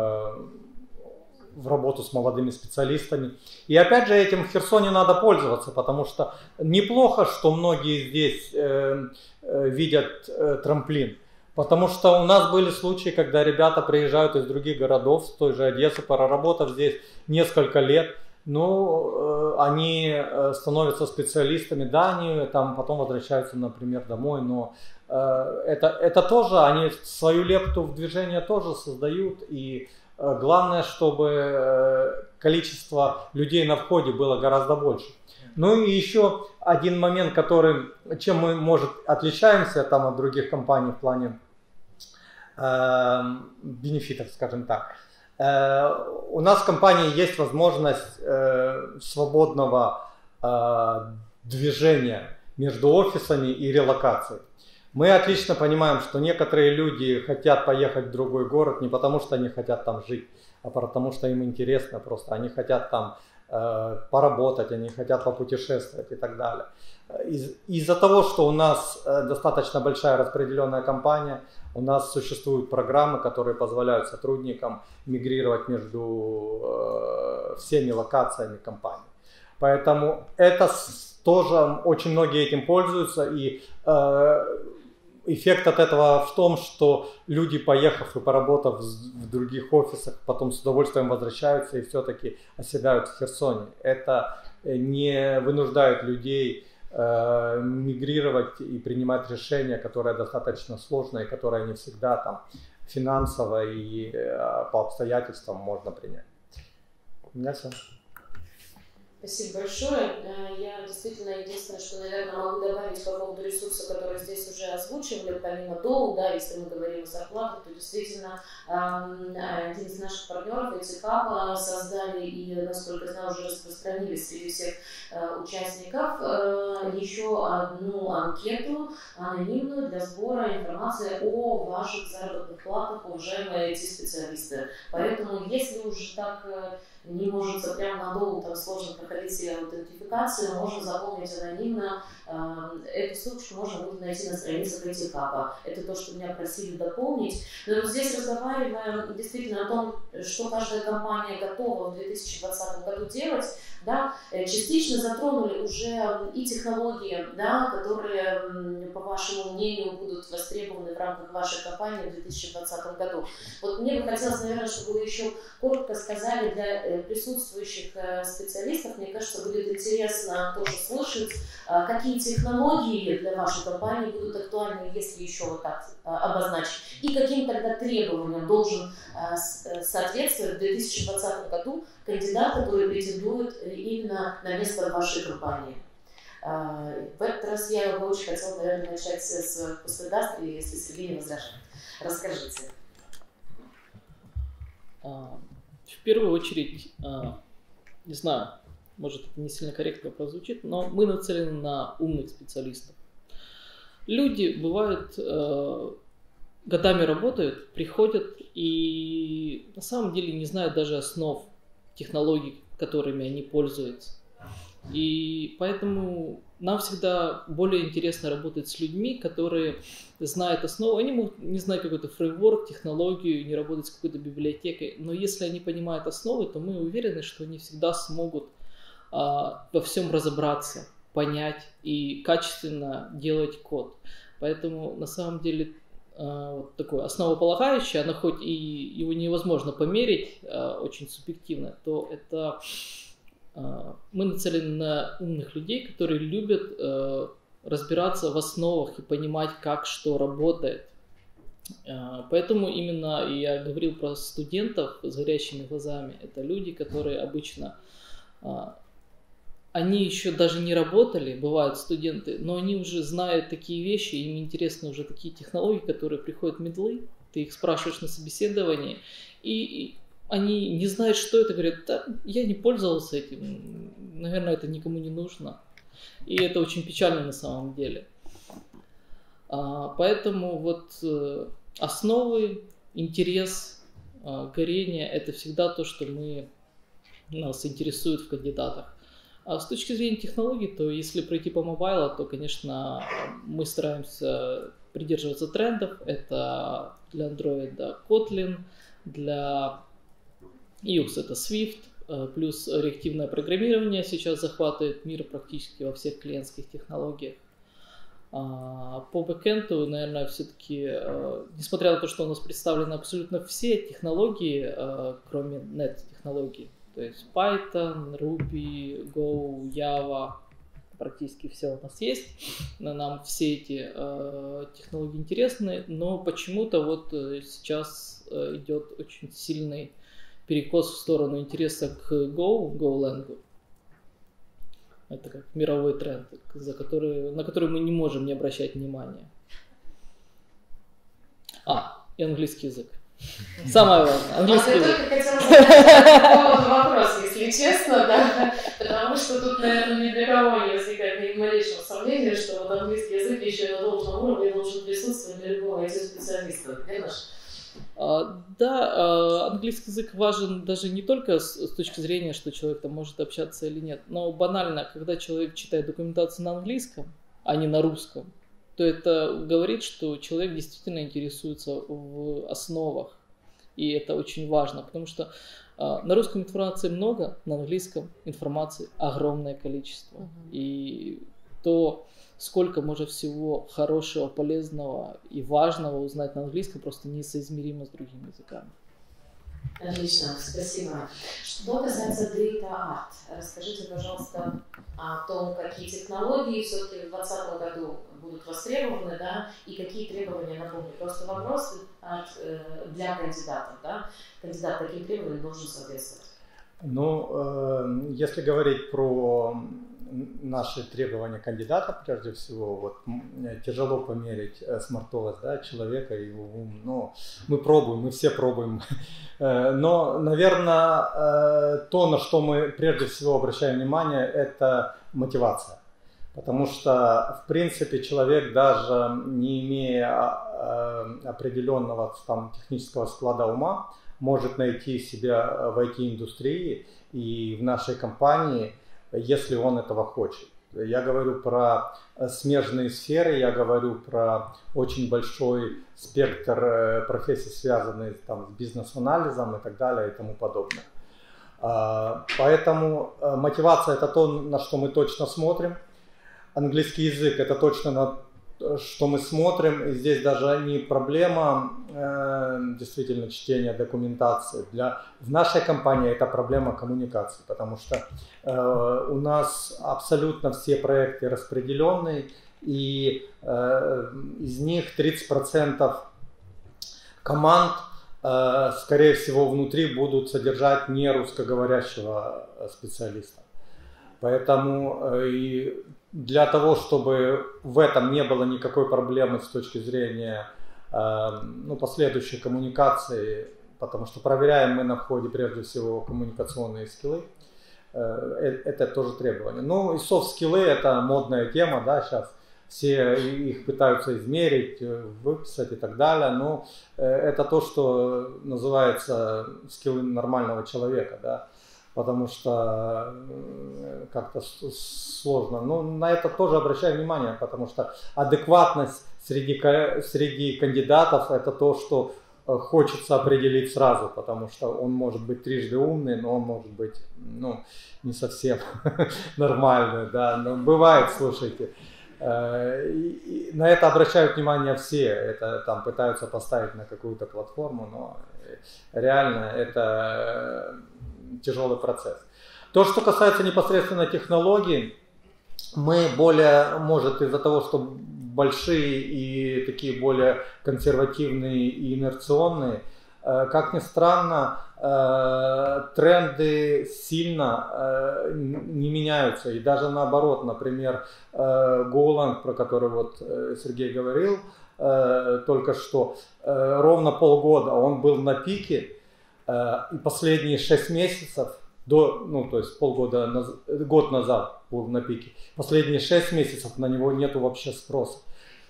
[SPEAKER 2] работу с молодыми специалистами. И опять же этим в Херсоне надо пользоваться, потому что неплохо, что многие здесь видят трамплин. Потому что у нас были случаи, когда ребята приезжают из других городов, с той же Одессы, проработав здесь несколько лет, они становятся специалистами, да, они там потом возвращаются, например, домой, но это тоже, они свою лепту в движение тоже создают, и главное, чтобы количество людей на входе было гораздо больше. Ну и еще один момент, чем мы, может, отличаемся там от других компаний в плане бенефитов, скажем так. У нас в компании есть возможность свободного движения между офисами и релокацией. Мы отлично понимаем, что некоторые люди хотят поехать в другой город не потому, что они хотят там жить, а потому что им интересно просто. Они хотят там поработать, они хотят попутешествовать и так далее. Из-за того, что у нас достаточно большая распределенная компания, у нас существуют программы, которые позволяют сотрудникам мигрировать между всеми локациями компании. Поэтому это тоже очень многие этим пользуются, и эффект от этого в том, что люди, поехав и поработав в других офисах, потом с удовольствием возвращаются и все-таки оседают в Херсоне. Это не вынуждает людей мигрировать и принимать решения, которые достаточно сложные, которые не всегда там финансово и по обстоятельствам можно принять. У меня все.
[SPEAKER 1] Спасибо большое. Я действительно единственное, что, наверное, могу добавить по поводу ресурса, который здесь уже озвучивали, помимо ДОУ, да, если мы говорим о зарплатах, то действительно один из наших партнеров, ETHub, создали и, насколько знаю, уже распространили среди всех участников еще одну анкету анонимную для сбора информации о ваших заработных платах, уважаемые IT-специалисты. Поэтому, если уже так не можете прямо надолго, там сложно проходить себе аутентификацию, можно запомнить анонимно. Эту ссылочку можно будет найти на страницах ETHub. Это то, что меня просили дополнить. Но вот здесь разговариваем действительно о том, что каждая компания готова в 2020 году делать. Да, частично затронули уже и технологии, да, которые, по вашему мнению, будут востребованы в рамках вашей компании в 2020 году. Вот мне бы хотелось, наверное, чтобы вы еще коротко сказали для присутствующих специалистов. Мне кажется, будет интересно тоже слышать, какие технологии для вашей компании будут актуальны, если еще вот так обозначить, и каким тогда требованиям должен соответствовать в 2020 году кандидат, который претендует именно на место в вашей компании. В этот раз я бы очень хотела, наверное, начать с Постедастри, если Сергей не возражает. Расскажите.
[SPEAKER 5] В первую очередь, не знаю, может это не сильно корректно прозвучит, но мы нацелены на умных специалистов. Люди, бывают, годами работают, приходят и на самом деле не знают даже основ технологий, которыми они пользуются. И поэтому нам всегда более интересно работать с людьми, которые знают основу. Они могут не знать какой-то фреймворк, технологию, не работать с какой-то библиотекой, но если они понимают основы, то мы уверены, что они всегда смогут во всем разобраться, понять и качественно делать код. Поэтому на самом деле вот такое основополагающее, оно хоть и его невозможно померить, очень субъективно, то это мы нацелены на умных людей, которые любят разбираться в основах и понимать, как что работает. Поэтому именно я говорил про студентов с горящими глазами. Это люди, которые обычно они еще даже не работали, бывают студенты, но они уже знают такие вещи, им интересны уже такие технологии, которые приходят в медлы, ты их спрашиваешь на собеседовании, и они не знают, что это, говорят, да, я не пользовался этим, наверное, это никому не нужно. И это очень печально на самом деле. Поэтому вот основы, интерес, горение – это всегда то, что нас интересует в кандидатах. А с точки зрения технологий, то если пройти по мобайлу, то, конечно, мы стараемся придерживаться трендов. Это для Android Kotlin, для iOS это Swift, плюс реактивное программирование сейчас захватывает мир практически во всех клиентских технологиях. По бэкэнду, наверное, все-таки, несмотря на то, что у нас представлены абсолютно все технологии, кроме нет-технологий, то есть Python, Ruby, Go, Java, практически все у нас есть. Нам все эти технологии интересны, но почему-то вот сейчас идет очень сильный перекос в сторону интереса к Golang. Это как мировой тренд, на который мы не можем не обращать внимания. И английский язык. Самое важное. Английский язык.
[SPEAKER 1] Я только хотела задать вопрос, если честно, да, потому что тут, наверное, ни для кого не возникает ни малейшего сомнения, что вот английский язык еще на должном уровне должен присутствовать для любого IT-специалиста, верно?
[SPEAKER 5] Да, английский язык важен даже не только с точки зрения, что человек там может общаться или нет, но банально, когда человек читает документацию на английском, а не на русском, то это говорит, что человек действительно интересуется в основах. И это очень важно, потому что на русском информации много, на английском информации огромное количество. И то сколько можно всего хорошего, полезного и важного узнать на английском, просто несоизмеримо с другими языками.
[SPEAKER 1] Отлично, спасибо. Что касается Data Art, расскажите, пожалуйста, о том, какие технологии все-таки в 2020 году будут востребованы, да, и какие требования, напомню, просто вопрос для кандидатов, да, кандидат каким требованиям должен соответствовать?
[SPEAKER 2] Ну, если говорить про наши требования кандидата, прежде всего, вот, тяжело померить смартовость, да, человека и его ум. Но мы пробуем, мы все пробуем. Но, наверное, то, на что мы прежде всего обращаем внимание, это мотивация. Потому что, в принципе, человек, даже не имея определенного там технического склада ума, может найти себя в IT-индустрии и в нашей компании, если он этого хочет. Я говорю про смежные сферы, я говорю про очень большой спектр профессий, связанных там, с бизнес-анализом и так далее и тому подобное. Поэтому мотивация – это то, на что мы точно смотрим. Английский язык – это точно на что мы смотрим. И здесь даже не проблема действительно чтения документации. В нашей компании это проблема коммуникации, потому что у нас абсолютно все проекты распределенные, и из них 30% команд, скорее всего, внутри будут содержать не русскоговорящего специалиста. Поэтому и для того, чтобы в этом не было никакой проблемы с точки зрения последующей коммуникации, потому что проверяем мы на входе прежде всего коммуникационные скиллы, это тоже требование. Ну и софт-скиллы — это модная тема, да, сейчас все их пытаются измерить, выписать и так далее, но это то, что называется скиллы нормального человека, да. Потому что как-то сложно. Но на это тоже обращаю внимание, потому что адекватность среди кандидатов – это то, что хочется определить сразу, потому что он может быть трижды умный, но он может быть не совсем нормальный. Да? Но бывает, слушайте. И на это обращают внимание все. Это там пытаются поставить на какую-то платформу, но реально это тяжелый процесс. То, что касается непосредственно технологий, мы более, может, из-за того, что большие и такие более консервативные и инерционные, как ни странно, тренды сильно не меняются. И даже наоборот, например, Golang, про который вот Сергей говорил только что, ровно полгода он был на пике, и последние 6 месяцев, то есть год назад был на пике, последние 6 месяцев на него нету вообще спроса.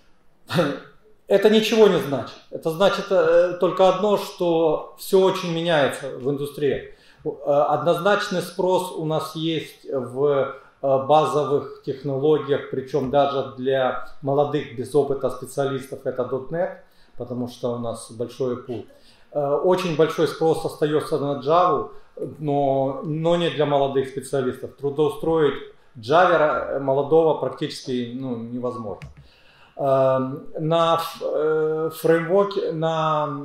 [SPEAKER 2] Это ничего не значит. Это значит только одно, что все очень меняется в индустрии. Однозначный спрос у нас есть в базовых технологиях, причем даже для молодых без опыта специалистов это .NET, потому что у нас большой пул. Очень большой спрос остается на Java, но не для молодых специалистов. Трудоустроить джавера молодого практически невозможно. На фреймворке, на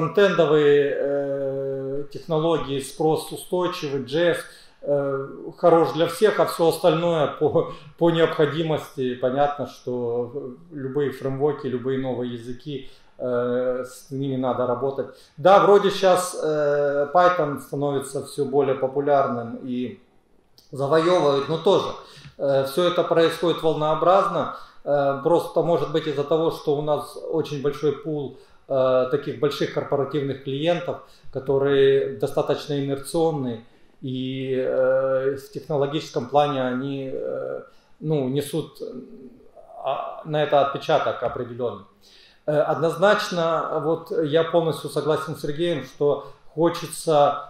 [SPEAKER 2] фронтендовые технологии спрос устойчивый, JS хорош для всех, а все остальное по необходимости. Понятно, что любые фреймворки, любые новые языки, с ними надо работать. Да, вроде сейчас Python становится все более популярным и завоевывает, но тоже все это происходит волнообразно. Просто может быть из-за того, что у нас очень большой пул таких больших корпоративных клиентов, которые достаточно инерционные, и в технологическом плане они несут на это отпечаток определенный. Однозначно, вот я полностью согласен с Сергеем, что хочется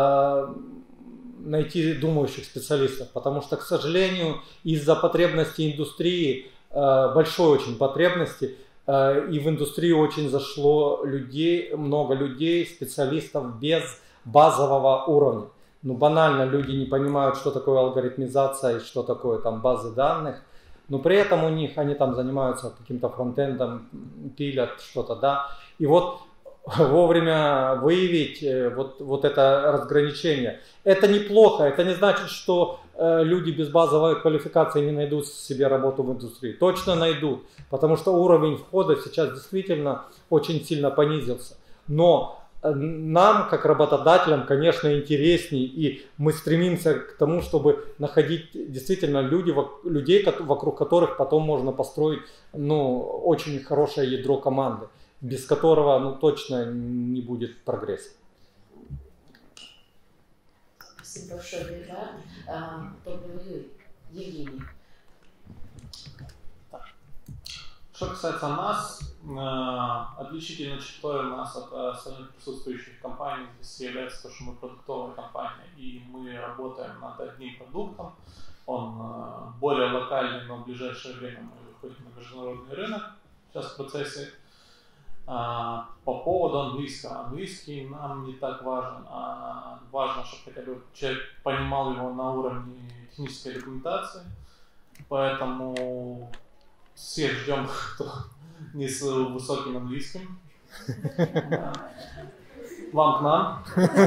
[SPEAKER 2] найти думающих специалистов, потому что, к сожалению, из-за потребностей индустрии, большой очень потребности, и в индустрию очень зашло много людей, специалистов без базового уровня. Банально люди не понимают, что такое алгоритмизация и что такое там базы данных. но при этом у них, они там занимаются каким-то фронтендом, пилят что-то, да, и вот вовремя выявить вот это разграничение. Это неплохо, это не значит, что люди без базовой квалификации не найдут себе работу в индустрии. Точно найдут, потому что уровень входа сейчас действительно очень сильно понизился. Но нам, как работодателям, конечно, интересней, и мы стремимся к тому, чтобы находить действительно людей, вокруг которых потом можно построить очень хорошее ядро команды, без которого точно не будет прогресса.
[SPEAKER 1] Спасибо большое, Ребят. Евгений.
[SPEAKER 4] Что касается нас, отличительной чертой у нас от остальных присутствующих компаний здесь является то, что мы продуктовая компания, и мы работаем над одним продуктом. Он более локальный, но в ближайшее время мы выходим на международный рынок. Сейчас в процессе. По поводу английского. Английский нам не так важен, а важно, чтобы хотя бы человек понимал его на уровне технической документации. Поэтому всех ждем, кто не с высоким английским. Вам к нам.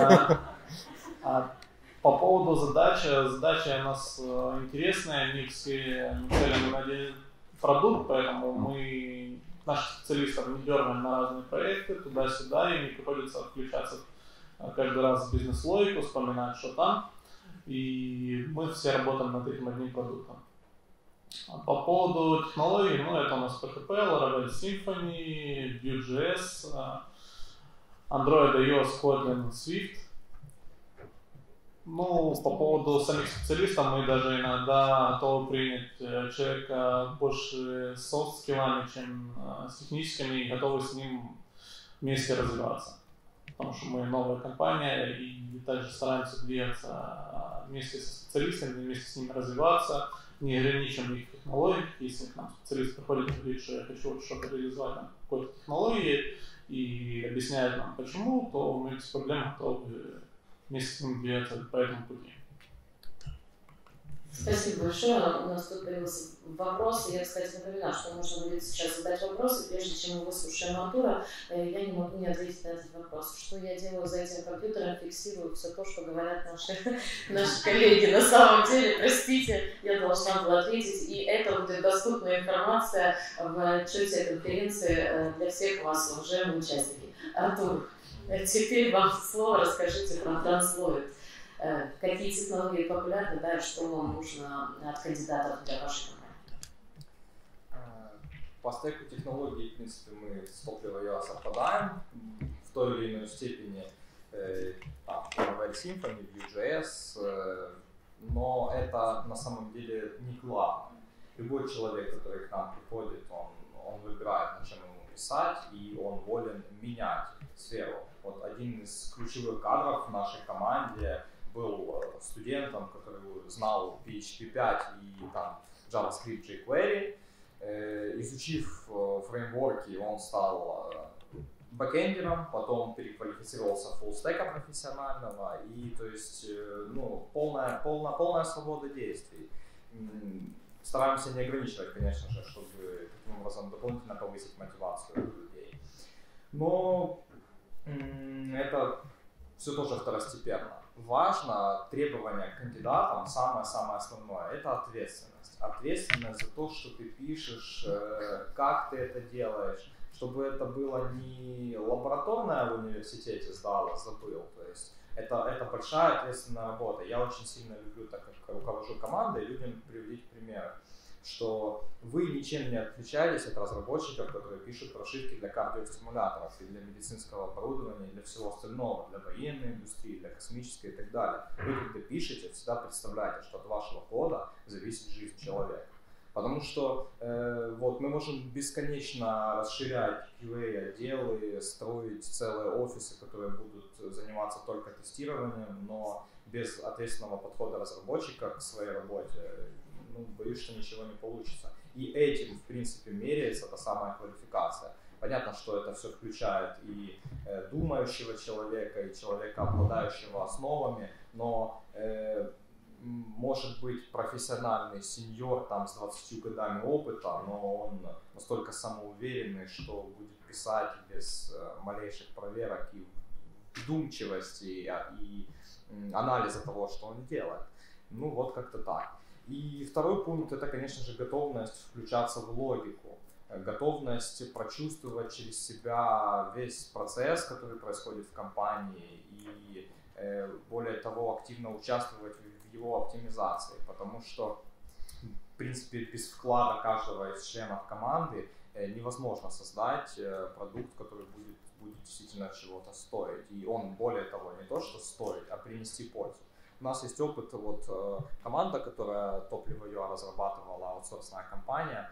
[SPEAKER 4] По поводу задачи у нас интересные, они все нацелены на один продукт, поэтому мы наших специалистов не дергаем на разные проекты, туда-сюда, им не приходится включаться каждый раз в бизнес-логику, вспоминать, что там. И мы все работаем над этим одним продуктом. По поводу технологий, это у нас PHP, Laravel Symfony, Vue.js, Android, iOS, Kotlin, Swift. По поводу самих специалистов мы даже иногда готовы принять человека больше с софт-скиллами, чем с техническими, и готовы с ним вместе развиваться. Потому что мы новая компания и также стараемся двигаться вместе со специалистами, вместе с ними развиваться, не ограничим их технологий. Если к нам специалист приходит и говорит, что я хочу что-то реализовать на какой-то технологии и объясняет нам почему, то мы без проблем готовы вместе с ним двигаться по этому пути.
[SPEAKER 1] Спасибо большое. У нас тут появился вопрос. Я, кстати, напоминаю, что можно будет сейчас задать вопросы, прежде чем мы выслушаем Артура. Я не могу не ответить на этот вопрос. Что я делаю за этим компьютером? Фиксирую все то, что говорят наши коллеги. На самом деле, простите, я должна была ответить. И это будет доступная информация в отчете конференции для всех вас, уважаемые участники. Артур, теперь вам слово. Расскажите про TransLoid. Какие технологии популярны, да, и что вам нужно от кандидатов для вашей компании?
[SPEAKER 3] По стеку технологий, в принципе, мы с Toplevo совпадаем в той или иной степени. Laravel Symfony, Vue.js, но это на самом деле не главное. Любой человек, который к нам приходит, он выбирает, на чем ему писать, и он волен менять сферу. Вот один из ключевых кадров в нашей команде был студентом, который знал PHP 5 и там JavaScript, jQuery. Изучив фреймворки, он стал бэкэндером, потом переквалифицировался в фуллстека профессионального, и то есть полная свобода действий. Стараемся не ограничивать, конечно же, чтобы таким образом дополнительно повысить мотивацию людей. Но это все тоже второстепенно. Важно требование к кандидатам, самое основное, это ответственность. Ответственность за то, что ты пишешь, как ты это делаешь, чтобы это было не лабораторное в университете сдал, забыл. То есть это большая ответственная работа. Я очень сильно люблю, так как руковожу командой, людям приводить примеры, что вы ничем не отличались от разработчиков, которые пишут прошивки для кардиостимуляторов и для медицинского оборудования, и для всего остального, для военной индустрии, для космической и так далее. Вы, когда пишете, всегда представляете, что от вашего кода зависит жизнь человека. Потому что мы можем бесконечно расширять QA-отделы, строить целые офисы, которые будут заниматься только тестированием, но без ответственного подхода разработчика к своей работе, боюсь, что ничего не получится. И этим, в принципе, меряется та самая квалификация. Понятно, что это все включает и думающего человека, и человека, обладающего основами, но может быть профессиональный сеньор там с 20 годами опыта, но он настолько самоуверенный, что будет писать без малейших проверок и вдумчивости и анализа того, что он делает. Ну вот как-то так. И второй пункт — это, конечно же, готовность включаться в логику. Готовность прочувствовать через себя весь процесс, который происходит в компании, и более того, активно участвовать в его оптимизации, потому что, в принципе, без вклада каждого из членов команды невозможно создать продукт, который будет действительно чего-то стоить. И он, более того, не то что стоить, а принести пользу. У нас есть опыт, вот команда, которая Топливо.ua разрабатывала, аутсорсная компания,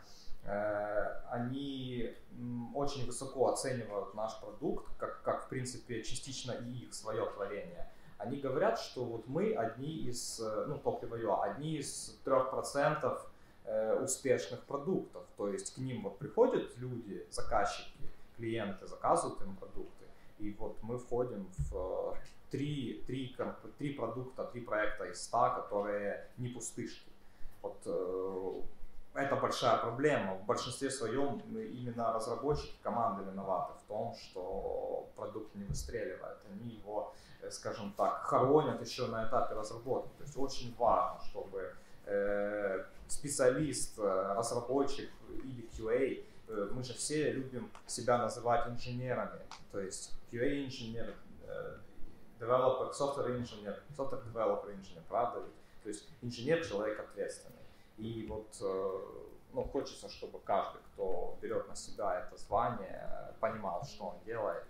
[SPEAKER 3] они очень высоко оценивают наш продукт, как в принципе частично и их свое творение. Они говорят, что вот мы одни из, Топливо.ua, одни из 3% успешных продуктов. То есть к ним вот приходят люди, заказчики, клиенты, заказывают им продукты, и вот мы входим в три продукта, 3 проекта из 100, которые не пустышки. Вот это большая проблема. В большинстве своем именно разработчики команды виноваты в том, что продукт не выстреливает. Они его, скажем так, хоронят еще на этапе разработки. То есть очень важно, чтобы специалист, разработчик или QA, мы же все любим себя называть инженерами. То есть QA-инженер, developer, software developer инженер, правда ведь? То есть инженер — человек ответственный. И вот хочется, чтобы каждый, кто берет на себя это звание, понимал, что он делает,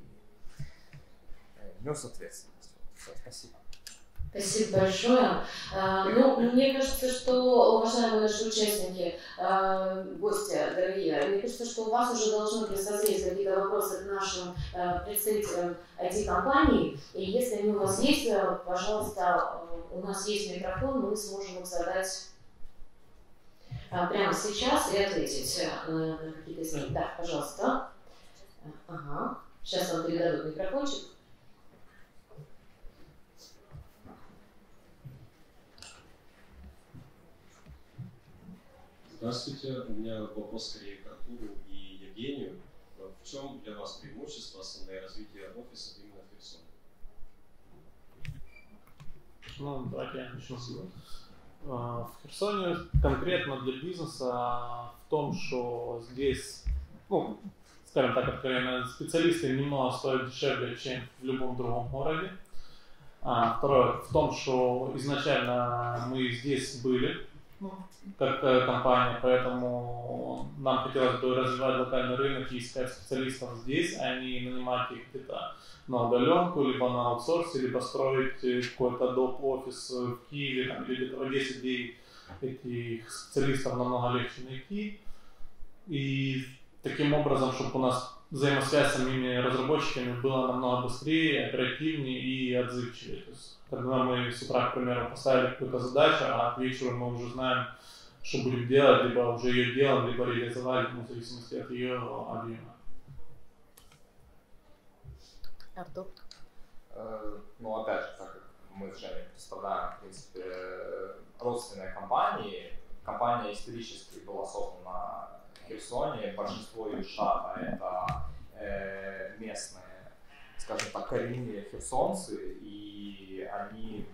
[SPEAKER 3] и нес ответственность. Все, спасибо.
[SPEAKER 1] Спасибо большое. Мне кажется, что, уважаемые наши участники, гости дорогие, мне кажется, что у вас уже должны присозреть какие-то вопросы к нашим представителям IT-компаний. И если они у вас есть, пожалуйста, у нас есть микрофон, мы сможем их задать прямо сейчас и ответить на какие-то из них. Да, пожалуйста. Ага. Сейчас вам передадут микрофончик.
[SPEAKER 6] Здравствуйте, у меня вопрос скорее к Артуру и Евгению. В чем для вас преимущество основное развития офиса именно в Херсоне?
[SPEAKER 4] Давайте я начну с этого. В Херсоне конкретно для бизнеса в том, что здесь, скажем так откровенно, специалисты немного стоят дешевле, чем в любом другом городе. Второе в том, что изначально мы здесь были, как компания, поэтому нам хотелось бы развивать локальный рынок и искать специалистов здесь, а не нанимать их где-то на удаленку, либо на аутсорсе, либо строить какой-то доп-офис в Киеве или где-то в Одессе, где этих специалистов намного легче найти. И таким образом, чтобы у нас взаимосвязь с самими разработчиками была намного быстрее, оперативнее и отзывчивее. То есть, когда мы с утра, к примеру, поставили какую-то задачу, а к вечеру мы уже знаем, что будем делать, либо уже ее делаем, либо реализовали, в зависимости от ее объема.
[SPEAKER 5] Артур?
[SPEAKER 3] Опять же, так как мы с Женей представляем, в принципе, родственные компании, компания исторически была создана в Херсоне, большинство ее штата — это местные, скажем так, коренные херсонцы, и они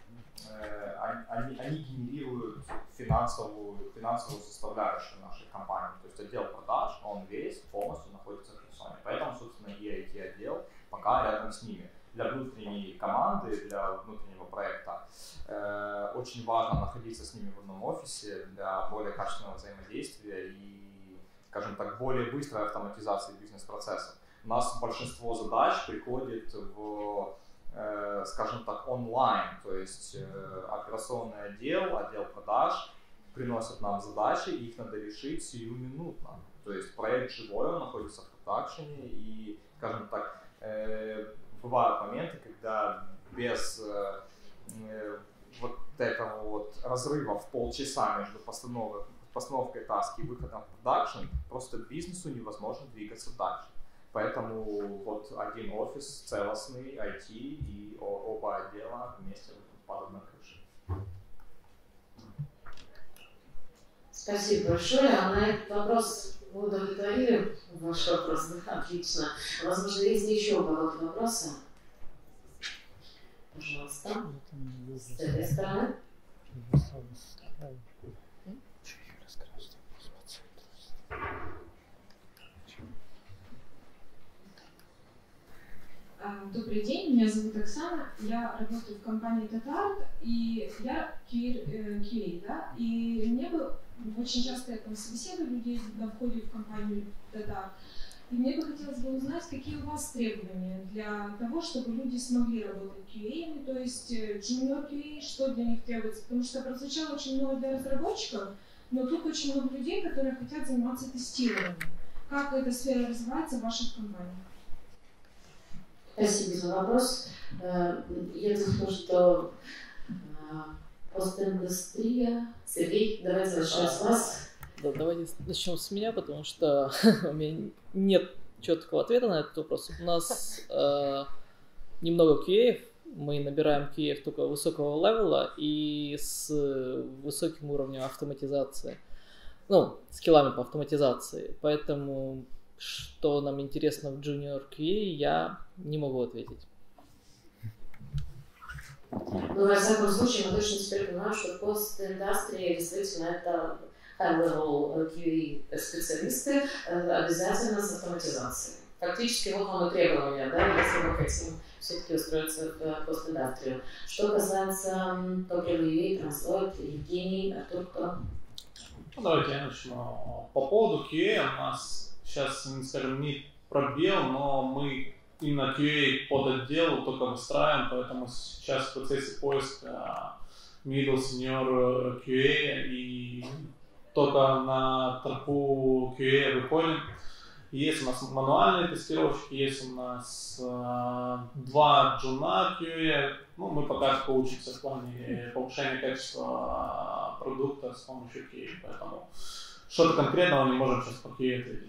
[SPEAKER 3] генерируют финансовую составляющую нашей компании. То есть отдел продаж, он весь полностью находится в Херсоне. Поэтому, собственно, и IT-отдел пока рядом с ними. Для внутренней команды, для внутреннего проекта очень важно находиться с ними в одном офисе для более качественного взаимодействия и, скажем так, более быстрой автоматизации бизнес-процессов. У нас большинство задач приходит в, скажем так, онлайн, то есть операционный отдел продаж приносят нам задачи, и их надо решить сиюминутно. То есть проект живой, он находится в продакшене, и, скажем так, бывают моменты, когда без вот этого вот разрыва в полчаса между постановкой таски и выходом в продакшн, просто бизнесу невозможно двигаться дальше. Поэтому вот один офис целостный, IT и оба отдела вместе под одной крышей.
[SPEAKER 1] Спасибо большое. А на этот вопрос мы удовлетворили ваш вопрос. Да, отлично. Возможно, есть еще у кого-то вопросы? Пожалуйста. С этой стороны.
[SPEAKER 7] Добрый день, меня зовут Оксана, я работаю в компании Татар, и я QA, да, и мне бы очень часто я там собеседую людей на входе в компанию Татар, и мне бы хотелось бы узнать, какие у вас требования для того, чтобы люди смогли работать QA, то есть junior QA, что для них требуется, потому что прозвучало очень много для разработчиков, но тут очень много людей, которые хотят заниматься тестированием. Как эта сфера развивается в ваших компаниях?
[SPEAKER 1] Спасибо за вопрос. Я думаю, что постиндустрия. Сергей, давайте начнем с вас.
[SPEAKER 5] Да, давайте начнем с меня, потому что у меня нет четкого ответа на этот вопрос. У нас немного QA, мы набираем QA только высокого левела и с высоким уровнем автоматизации, ну, скиллами по автоматизации. Поэтому, что нам интересно в Junior QA, я не могу ответить.
[SPEAKER 1] Ну, во всяком случае, мы точно теперь понимаем, что постиндустрия действительно это high-level QA-специалисты обязательно с автоматизацией. Фактически вот вам и требования, да, если мы хотим все-таки устроиться в постиндустрию. Что касается топ-левел, Транслойд, Евгений, Артур, кто?
[SPEAKER 4] Ну, давайте я начну. По поводу QA у нас сейчас, скажем, не пробел, но мы именно QA под отдел только выстраиваем, поэтому сейчас в процессе поиска middle senior QA и только на тропу QA выходим. Есть у нас мануальные тестировщики, есть у нас 2 джуна QA. Ну, мы пока что учимся в плане повышения качества продукта с помощью QA, поэтому что-то конкретного не можем сейчас по QA ответить.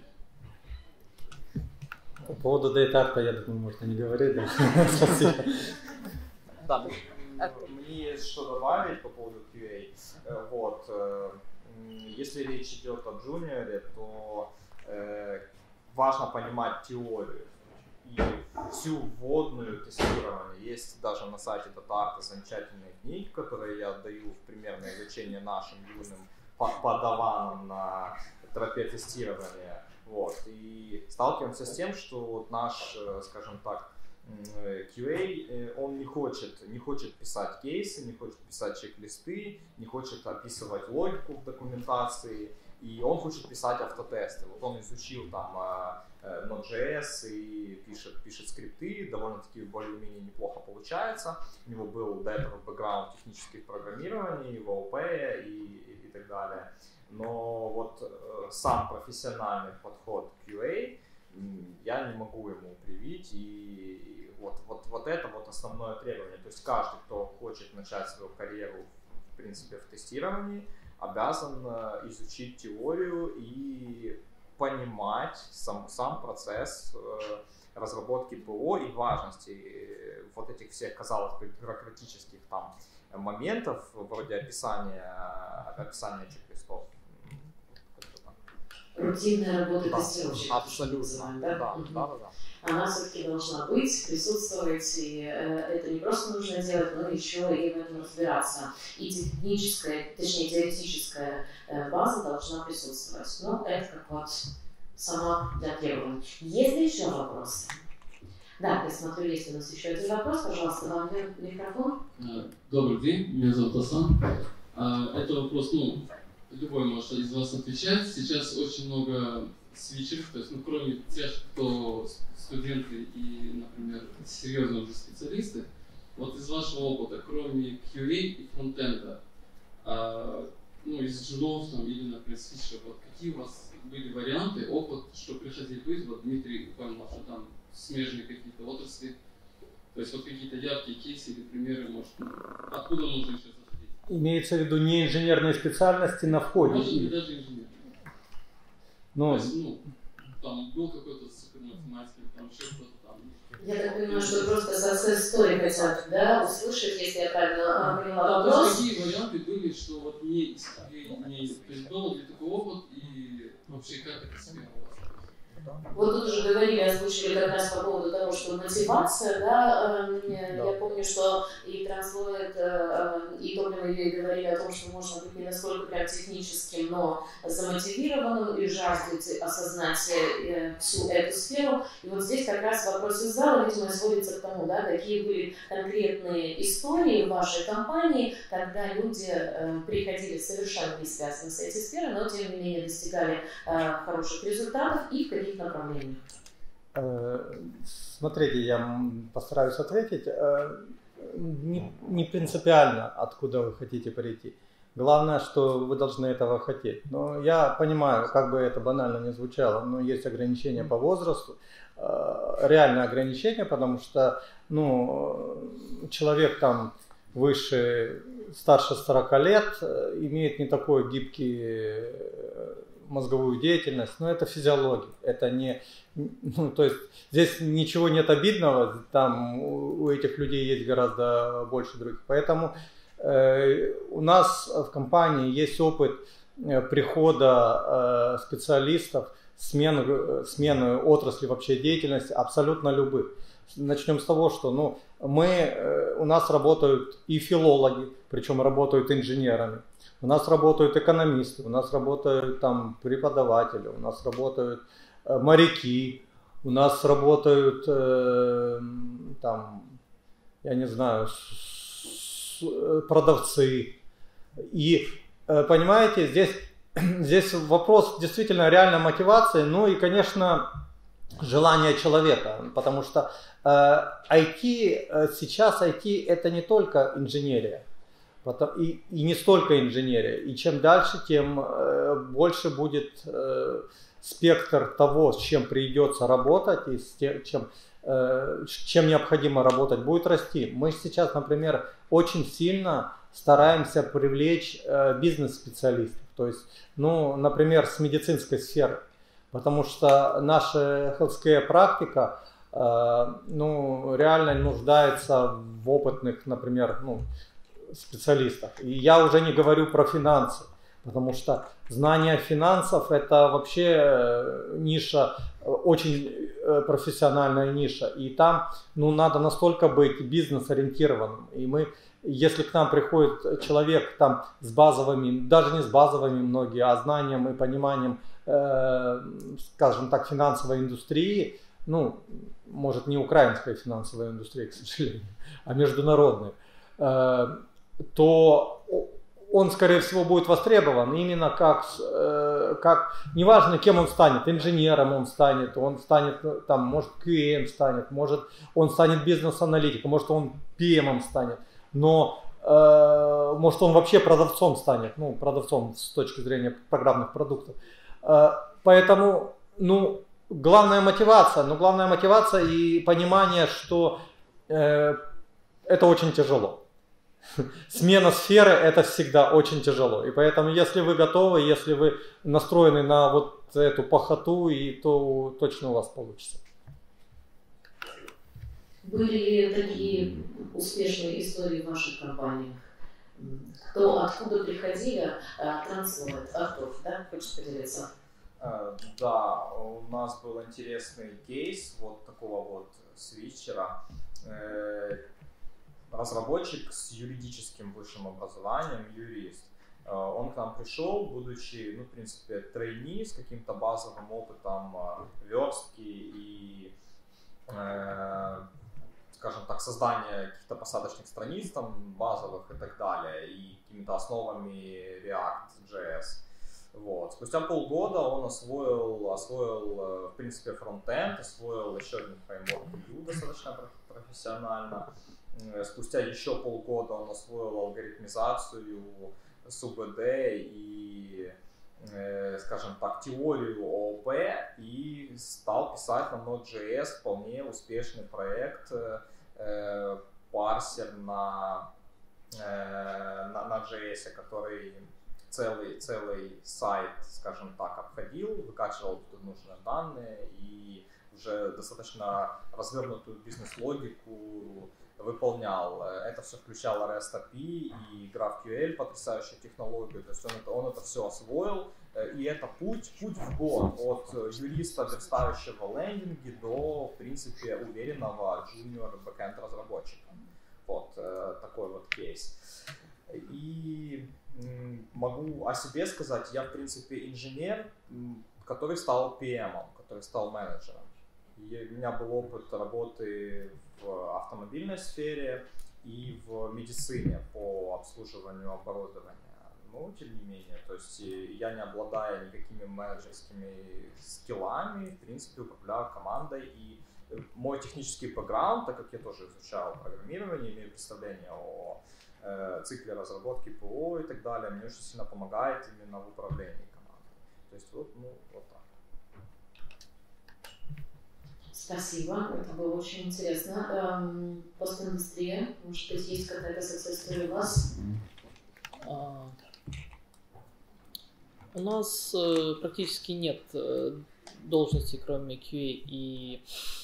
[SPEAKER 2] По поводу дейтарта, я думаю, можно не говорить, да? Спасибо.
[SPEAKER 3] Да, мне есть что добавить по поводу QA. Вот, если речь идет о джуниоре, то важно понимать теорию и всю вводную тестирование. Есть даже на сайте DataArt замечательные книги, которые я даю в примерное изучение нашим юным подаванам на тропе тестирования. Вот. И сталкиваемся с тем, что вот наш, скажем так, QA, он не хочет писать кейсы, не хочет писать чек-листы, не хочет описывать логику в документации, и он хочет писать автотесты. Вот он изучил там Node.js и пишет скрипты, довольно-таки более-менее неплохо получается. У него был до этого бэкграунд технических программирований, в ООП и так далее. Но вот сам профессиональный подход QA я не могу ему привить, и вот это вот основное требование. То есть каждый, кто хочет начать свою карьеру, в принципе, в тестировании, обязан изучить теорию и понимать сам процесс разработки ПО и важности вот этих всех, казалось бы, бюрократических там моментов, вроде описания чек-листов.
[SPEAKER 1] Рутинная работа тестировщика.
[SPEAKER 3] Абсолютно, да.
[SPEAKER 1] Она все-таки должна быть, присутствовать, и это не просто нужно делать, но еще и в этом разбираться. И техническая, точнее теоретическая база должна присутствовать. Но это как вот сама для требований. Есть ли еще вопросы? Да, я смотрю, есть у нас еще один вопрос. Пожалуйста, вам микрофон.
[SPEAKER 8] Добрый день, меня зовут Асан. Это вопрос, любой может из вас отвечать. Сейчас очень много свитчеров, то есть, кроме тех, кто студенты и, например, серьезные уже специалисты, вот из вашего опыта, кроме QA и фронтенда, из джунов там, или, например, свитчеров, вот какие у вас были варианты, опыт, что приходили быть, вот Дмитрий упомянул, что там смежные какие-то отрасли, то есть вот какие-то яркие кейсы или примеры, может, откуда нужно еще заходить?
[SPEAKER 2] Имеется в виду не инженерные специальности на входе?
[SPEAKER 8] Может быть, даже инженерные. То есть, там был какой-то суперматематик, там еще кто-то там.
[SPEAKER 1] Я так понимаю, что просто success story хотят, да, услышать, если я правильно поняла
[SPEAKER 8] Да,
[SPEAKER 1] вопрос.
[SPEAKER 8] то есть какие варианты были, что вот не то есть был ли такой опыт и вообще как это сфера у вас?
[SPEAKER 1] Вот тут уже говорили, озвучили как раз по поводу того, что мотивация, да, я помню, что и Translate, и Топлива говорили о том, что можно быть не насколько прям техническим, но замотивированным и жаждете осознать всю эту сферу. И вот здесь как раз вопрос из зала, видимо, сводится к тому, да, какие были конкретные истории в вашей компании, когда люди приходили совершенно не связаны с этой сферой, но тем не менее достигали хороших результатов и в каких направлениях?
[SPEAKER 2] Смотрите, я постараюсь ответить. Не принципиально, откуда вы хотите прийти. Главное, что вы должны этого хотеть. Но я понимаю, как бы это банально не звучало, но есть ограничения по возрасту. Реальные ограничения, потому что человек там старше 40 лет имеет не такой гибкий мозговую деятельность, но это физиология, это не, то есть здесь ничего нет обидного, там у этих людей есть гораздо больше других, поэтому у нас в компании есть опыт прихода специалистов, смены отрасли вообще деятельности абсолютно любых. Начнем с того, что у нас работают и филологи, причем работают инженерами. У нас работают экономисты, у нас работают там преподаватели, у нас работают моряки, у нас работают там, я не знаю, продавцы. И понимаете, здесь вопрос действительно реальной мотивации, и, конечно, желание человека, потому что сейчас IT это не только инженерия. И не столько инженерия. И чем дальше, тем больше будет спектр того, с чем придется работать и чем необходимо работать, будет расти. Мы сейчас, например, очень сильно стараемся привлечь бизнес-специалистов. То есть, например, с медицинской сферы. Потому что наша healthcare практика реально нуждается в опытных, например, специалистов. И я уже не говорю про финансы, потому что знание финансов это вообще ниша, очень профессиональная ниша. И там надо настолько быть бизнес-ориентированным. И если к нам приходит человек там с базовыми, даже не с базовыми многие, а знанием и пониманием, скажем так, финансовой индустрии, может не украинской финансовой индустрии, к сожалению, а международной, то он, скорее всего, будет востребован именно как неважно, кем он станет, инженером он станет там, может, QM станет, может, он станет бизнес-аналитиком, может, он PM станет, но может, он вообще продавцом станет, продавцом с точки зрения программных продуктов. Поэтому, главная мотивация и понимание, что это очень тяжело. Смена сферы это всегда очень тяжело. И поэтому, если вы готовы, если вы настроены на вот эту пахоту, то точно у вас получится.
[SPEAKER 1] Были ли такие успешные истории в ваших компаниях? Откуда приходили? Translate, Артур, да? Хочешь поделиться?
[SPEAKER 3] Да, у нас был интересный кейс вот такого вот свитчера. Разработчик с юридическим высшим образованием, юрист. Он к нам пришел, будучи, в принципе, трейни с каким-то базовым опытом верстки и, скажем так, создания каких-то посадочных страниц там, базовых и так далее, и какими-то основами React.js. Вот. Спустя полгода он освоил, в принципе, фронтенд, освоил еще один фреймворк Vue достаточно профессионально. Спустя еще полгода он освоил алгоритмизацию с УБД и, скажем так, теорию ООП и стал писать на Node.js вполне успешный проект, парсер на JS, который целый сайт, скажем так, обходил, выкачивал тут нужные данные и уже достаточно развернутую бизнес-логику выполнял. Это все включало REST API и GraphQL, потрясающая технология. То есть он это все освоил. И это путь в год от юриста, верстающего лендинги, до, в принципе, уверенного junior backend разработчика. Вот такой вот кейс. И могу о себе сказать, я, в принципе, инженер, который стал PM, который стал менеджером. И у меня был опыт работы в автомобильной сфере и в медицине по обслуживанию оборудования. Но, тем не менее, то есть я, не обладая никакими менеджерскими скиллами, в принципе, управляю командой. И мой технический бэкграунд, так как я тоже изучал программирование, имею представление о цикле разработки ПО и так далее, мне очень сильно помогает именно в управлении командой. То есть вот так.
[SPEAKER 1] Спасибо, это было очень интересно. Постиндустрия, может быть, есть какая-то success story у вас?
[SPEAKER 5] У нас практически нет должностей, кроме QA и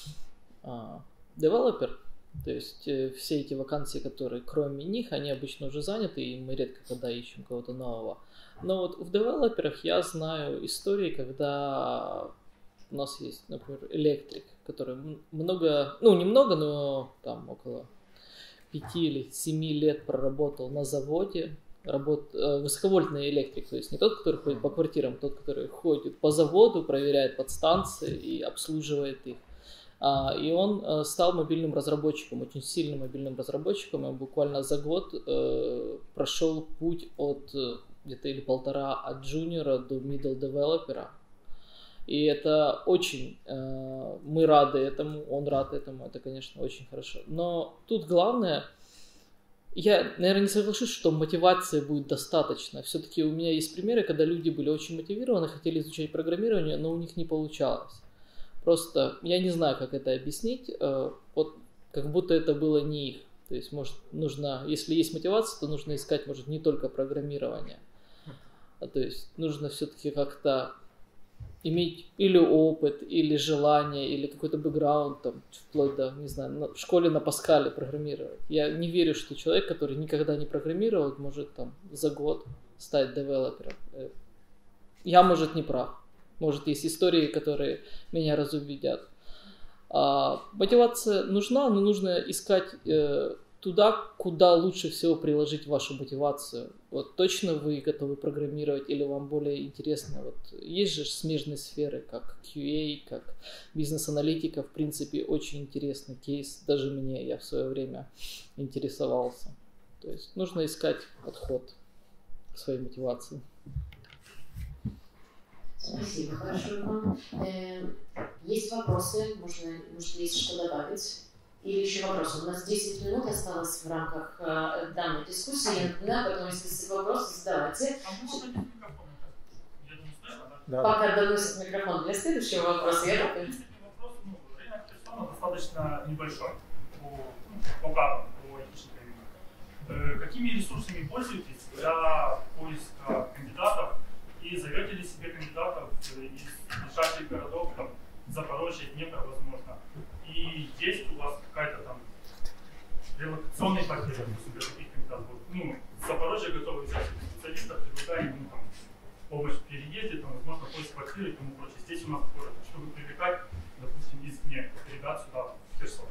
[SPEAKER 5] developer. То есть все эти вакансии, которые кроме них, они обычно уже заняты, и мы редко когда ищем кого-то нового. Но вот в девелоперах я знаю истории, когда у нас есть, например, электрик, который много, ну немного, но там около 5 или 7 лет проработал на заводе, высоковольтный электрик, то есть не тот, который ходит по квартирам, тот, который ходит по заводу, проверяет подстанции и обслуживает их. И он стал мобильным разработчиком, очень сильным мобильным разработчиком, и буквально за год прошел путь от где-то или полтора от джуниора до middle девелопера. И это очень, мы рады этому, он рад этому, это, конечно, очень хорошо. Но тут главное, я, наверное, не соглашусь, что мотивации будет достаточно. Все-таки у меня есть примеры, когда люди были очень мотивированы, хотели изучать программирование, но у них не получалось. Просто я не знаю, как это объяснить, вот как будто это было не их. То есть, может, нужно, если есть мотивация, то нужно искать, может, не только программирование. То есть, нужно все-таки как-то иметь или опыт, или желание, или какой-то бэкграунд, там, вплоть до, не знаю, в школе на Паскале программировать. Я не верю, что человек, который никогда не программировал, может там за год стать девелопером. Я, может, не прав. Может, есть истории, которые меня разубедят. Мотивация нужна, но нужно искать туда, куда лучше всего приложить вашу мотивацию. Вот точно вы готовы программировать или вам более интересно? Вот есть же смежные сферы, как QA, как бизнес-аналитика. В принципе, очень интересный кейс. Даже мне, я в свое время интересовался. То есть нужно искать подход к своей мотивации.
[SPEAKER 1] Спасибо, хорошо вам. Есть вопросы? Может, есть что добавить? Или еще вопросы? У нас 10 минут осталось в рамках данной дискуссии. Я напоминаю, поэтому, если вопросы задавайте. Пока доносит микрофон для следующего вопроса.
[SPEAKER 9] Вопрос, рынок персона достаточно небольшой по кадрам, по айтишникам. Какими ресурсами пользуетесь для поиска кандидатов? И зовете ли себе кандидатов из ближайших городов, там, Запорожье, Днепр, возможно? И есть у вас какая-то там релокационный пакет для таких кандидатов? Ну, Запорожье готовы взять специалистов, предлагаем ему там помощь в переезде, там, возможно, поиск квартиры и тому прочее. Здесь у нас город, чтобы привлекать, допустим, извне ребят сюда, в Херсон.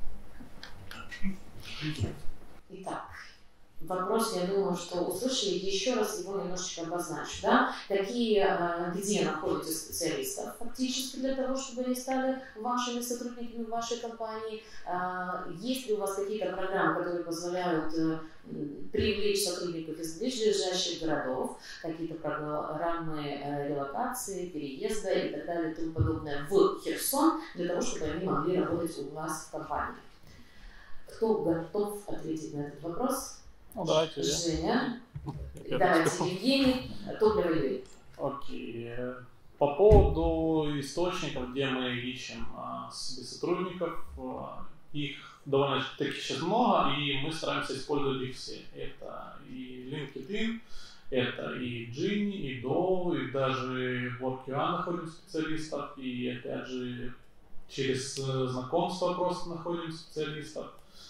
[SPEAKER 1] Итак. Вопрос, я думаю, что услышали, еще раз его немножечко обозначу. Да? Где находятся специалисты фактически для того, чтобы они стали вашими сотрудниками в вашей компании? Есть ли у вас какие-то программы, которые позволяют привлечь сотрудников из ближайших городов, какие-то программы релокации, переезда и так далее и тому подобное в Херсон, для того, чтобы они могли работать у вас в компании? Кто готов ответить на этот вопрос?
[SPEAKER 4] Ну, давайте
[SPEAKER 1] Женя. Давайте Евгений, Топлива Юрий.
[SPEAKER 4] Окей. По поводу источников, где мы ищем себе сотрудников, их довольно-таки сейчас много, и мы стараемся использовать их все. Это и LinkedIn, это и Gini, и Dove, и даже в WorkUA находим специалистов, и опять же через знакомство просто находим специалистов.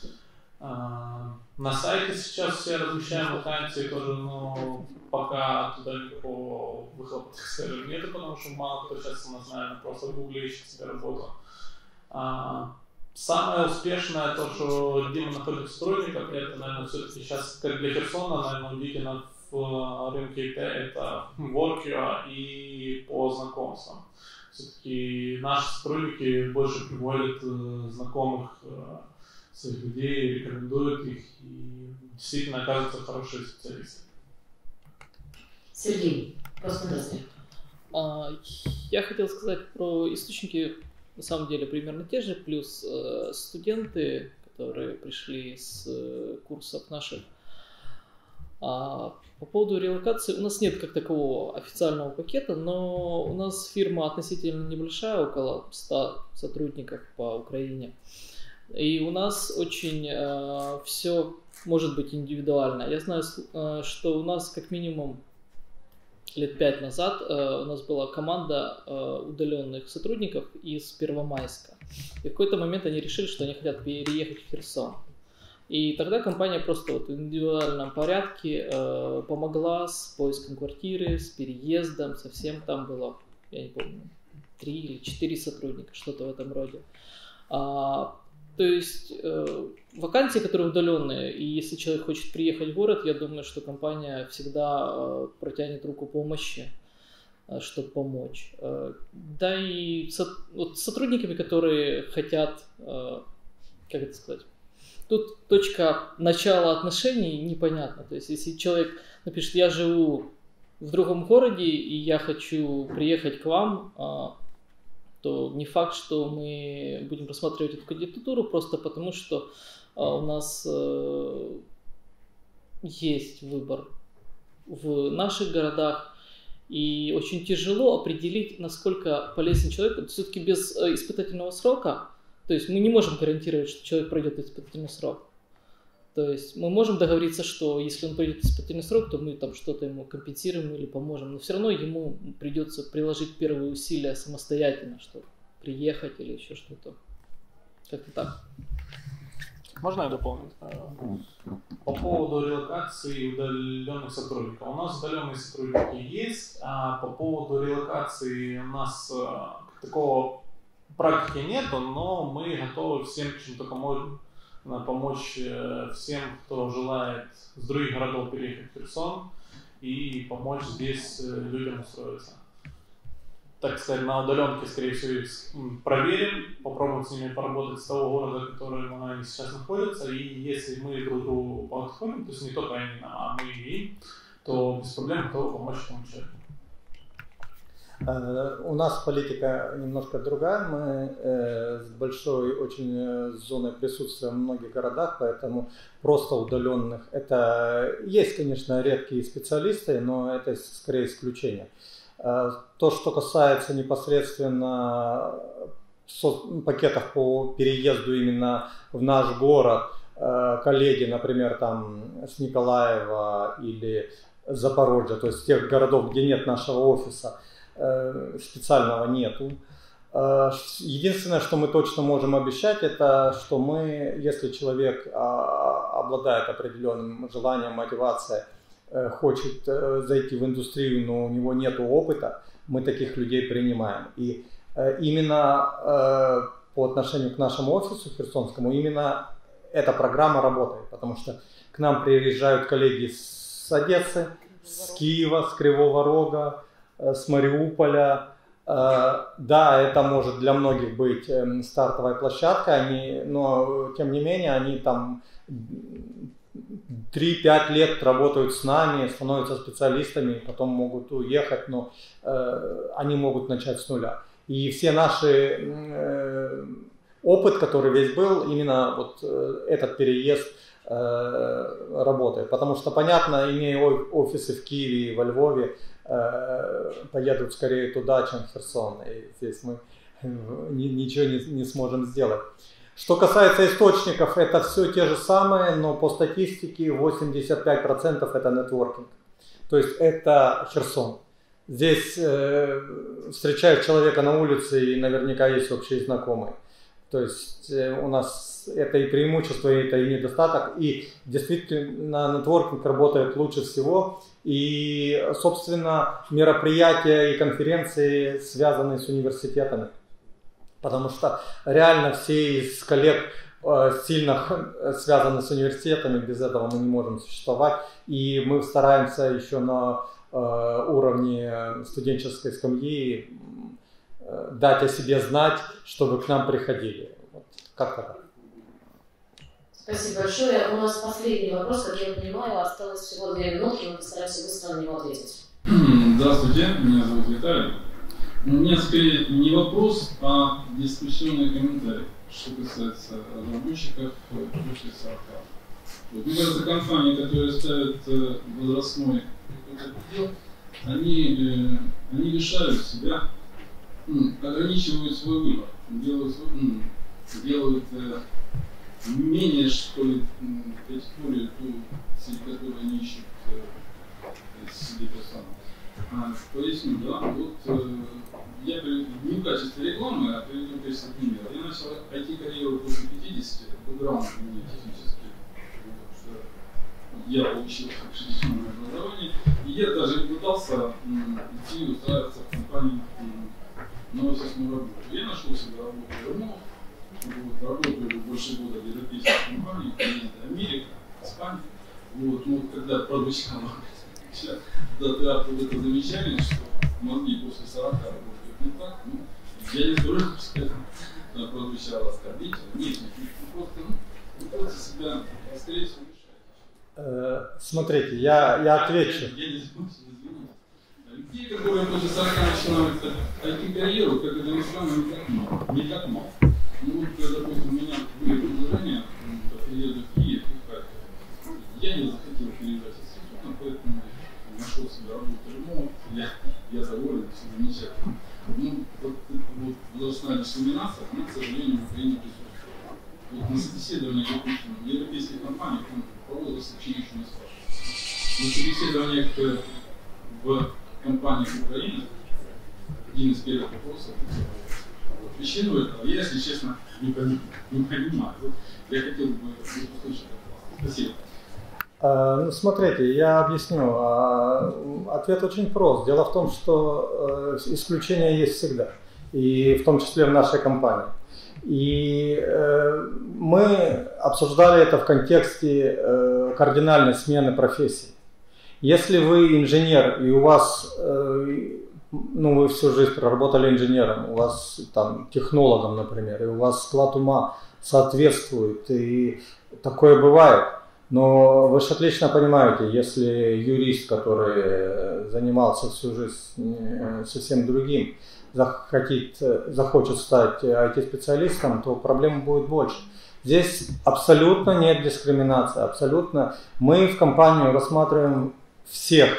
[SPEAKER 4] На сайте сейчас все размещаем вакансии тоже, но пока туда никакого выхлопа, так скажем, нету, потому что мало кто сейчас у нас, наверное, просто в Гугле ищет себе работу. Самое успешное то, что Дима находит сотрудников, это, наверное, все-таки сейчас, как для Херсона, наверное, удивительно в рынке IT, это Workio и по знакомствам. Все-таки наши сотрудники больше приводят знакомых своих людей, рекомендуют их и действительно оказываются хорошие специалисты.
[SPEAKER 1] Сергей, посмотрите.
[SPEAKER 5] Я хотел сказать про источники, на самом деле примерно те же, плюс студенты, которые пришли с курсов наших. По поводу релокации, у нас нет как такового официального пакета, но у нас фирма относительно небольшая, около 100 сотрудников по Украине. И у нас очень все может быть индивидуально. Я знаю, что у нас как минимум лет 5 назад у нас была команда удаленных сотрудников из Первомайска. И в какой-то момент они решили, что они хотят переехать в Херсон. И тогда компания просто вот в индивидуальном порядке помогла с поиском квартиры, с переездом, совсем там было, я не помню, 3 или 4 сотрудника, что-то в этом роде. То есть вакансии, которые удаленные, и если человек хочет приехать в город, я думаю, что компания всегда протянет руку помощи, чтобы помочь. Да и вот с сотрудниками, которые хотят, как это сказать, тут точка начала отношений непонятна. То есть если человек напишет, я живу в другом городе и я хочу приехать к вам, то не факт, что мы будем рассматривать эту кандидатуру, просто потому что у нас есть выбор в наших городах, и очень тяжело определить, насколько полезен человек. Все-таки без испытательного срока, то есть мы не можем гарантировать, что человек пройдет испытательный срок. То есть мы можем договориться, что если он пройдет испытательный срок, то мы там что-то ему компенсируем или поможем. Но все равно ему придется приложить первые усилия самостоятельно, чтобы приехать или еще что-то. Как-то так.
[SPEAKER 4] Можно я дополню? По поводу релокации удаленных сотрудников. У нас удаленные сотрудники есть, а по поводу релокации у нас такого практики нету, но мы готовы всем, чем только можем, помочь всем, кто желает с других городов переехать в Херсон и помочь здесь людям устроиться. Так сказать, на удаленке, скорее всего, их проверим, попробуем с ними поработать с того города, в котором они сейчас находятся, и если мы друг другу подходим, то есть не только они нам, а мы и им, то без проблем готовы помочь этому человеку.
[SPEAKER 2] У нас политика немножко другая, мы с большой очень зоной присутствия в многих городах, поэтому просто удаленных. Это есть, конечно, редкие специалисты, но это скорее исключение. То, что касается непосредственно пакетов по переезду именно в наш город, коллеги, например, там с Николаева или Запорожья, то есть тех городов, где нет нашего офиса, специального нету. Единственное, что мы точно можем обещать, это что мы, если человек обладает определенным желанием, мотивацией, хочет зайти в индустрию, но у него нет опыта, мы таких людей принимаем. И именно по отношению к нашему офису херсонскому, именно эта программа работает, потому что к нам приезжают коллеги с Одессы, с Киева, с Кривого Рога, с Мариуполя. Да, это может для многих быть стартовой площадкой, но тем не менее они там 3-5 лет работают с нами, становятся специалистами, потом могут уехать, но они могут начать с нуля. И все наши опыт, который весь был, именно вот этот переезд работает. Потому что, понятно, имея офисы в Киеве и во Львове, поедут скорее туда, чем в Херсон. И здесь мы ничего не сможем сделать. Что касается источников, это все те же самые, но по статистике 85% это нетворкинг. То есть это Херсон. Здесь встречаешь человека на улице и наверняка есть общие знакомые. То есть у нас это и преимущество, это и недостаток. И действительно нетворкинг работает лучше всего. И, собственно, мероприятия и конференции связаны с университетами. Потому что реально все из коллег сильно связаны с университетами, без этого мы не можем существовать. И мы стараемся еще на уровне студенческой скамьи дать о себе знать, чтобы к нам приходили. Вот, как-то так.
[SPEAKER 1] Спасибо большое. У нас последний вопрос, как я понимаю, осталось всего 2 минутки, мы постараемся быстро на него ответить.
[SPEAKER 10] Здравствуйте, меня зовут Виталий. У меня скорее не вопрос, а дискуссионный комментарий, что касается разработчиков после 40. Вот, мне кажется, компании, которые ставят возрастной предел, они лишают себя, ограничивают свой выбор, делают менее, что ли, аудиторию, среди которой они ищут себе персонал. Поясню, да, вот я не в качестве рекламы, а приведу в качестве примера. Я начал IT-карьеру после 50, бэкграунд у меня технический, что я получил профессиональное образование, и я даже пытался идти устраиваться в компанию на офисную работу. Я нашел себе работу в РМО, работаю уже больше года в европейских компаниях, Америка, Испания. Вот, ну, когда прозвучало это замечание, что мозги после 40 работают не так, ну, я не скажу, что это прозвучало оскорбительно. Нет, просто себя скорее всего решать.
[SPEAKER 2] Смотрите, я отвечу.
[SPEAKER 10] Я не знаю, извините. Людей, которые после 40 начинают IT-карьеру, как это ни странно, никак мало. Ну вот, допустим, у меня были предложения по переезду в Киев и в Харьков. Я не захотел переезжать из Сибири, поэтому нашел себе работу ремонт, я доволен, все замечательно. Ну, вот возрастная дискриминация, она, к сожалению, в Украине присутствует. Вот на собеседовании, допустим, в европейских компаниях по возрасту вообще ничего не спрашивают. На собеседованиях в компаниях Украины один из первых вопросов — причину этого я, если честно, не понимаю. Вот я хотел бы услышать. Спасибо.
[SPEAKER 2] Ну, смотрите, я объясню. Ответ очень прост. Дело в том, что исключения есть всегда, и в том числе в нашей компании. И мы обсуждали это в контексте кардинальной смены профессии. Если вы инженер, и у вас, ну, вы всю жизнь проработали инженером, у вас там технологом, например, и у вас склад ума соответствует, и такое бывает. Но вы же отлично понимаете, если юрист, который занимался всю жизнь совсем другим, захочет стать IT-специалистом, то проблем будет больше. Здесь абсолютно нет дискриминации, абсолютно. Мы в компанию рассматриваем всех.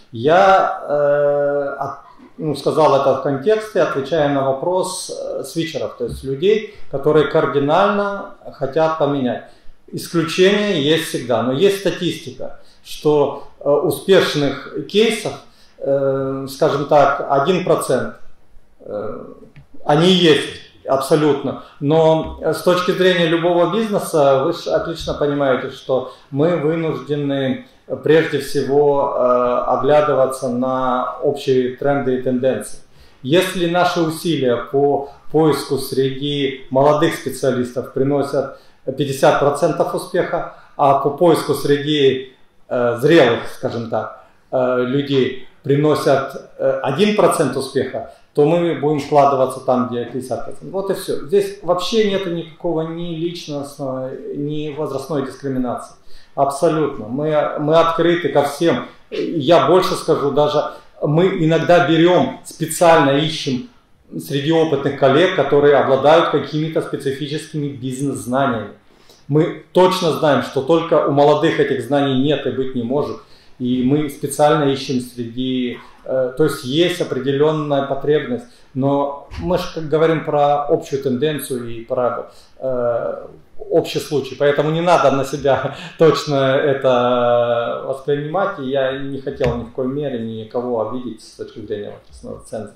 [SPEAKER 2] Я сказал это в контексте, отвечая на вопрос свитчеров, то есть людей, которые кардинально хотят поменять. Исключения есть всегда, но есть статистика, что успешных кейсов, скажем так, 1%, они есть абсолютно. Но с точки зрения любого бизнеса, вы же отлично понимаете, что мы вынуждены прежде всего оглядываться на общие тренды и тенденции. Если наши усилия по поиску среди молодых специалистов приносят 50% успеха, а по поиску среди зрелых, скажем так, людей приносят 1% успеха, то мы будем вкладываться там, где 50%. Вот и все. Здесь вообще нет никакого ни личностной, ни возрастной дискриминации. Абсолютно. Мы открыты ко всем. Я больше скажу, даже мы иногда берем, специально ищем среди опытных коллег, которые обладают какими-то специфическими бизнес-знаниями. Мы точно знаем, что только у молодых этих знаний нет и быть не может. И мы специально ищем среди... То есть есть определенная потребность, но мы же говорим про общую тенденцию и про общий случай, поэтому не надо на себя точно это воспринимать, и я не хотел ни в коей мере никого обидеть с точки зрения возрастного ценза.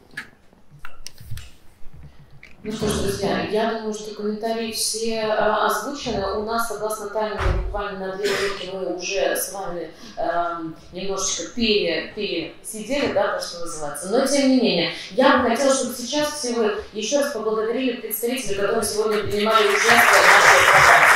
[SPEAKER 1] Ну что ж, друзья, я думаю, что комментарии все озвучены. У нас, согласно таймеру, буквально на 2 минуты мы уже с вами немножечко пересидели, да, то, что называется. Но тем не менее, я бы хотела, чтобы сейчас все вы еще раз поблагодарили представителей, которые сегодня принимали участие в нашей программе.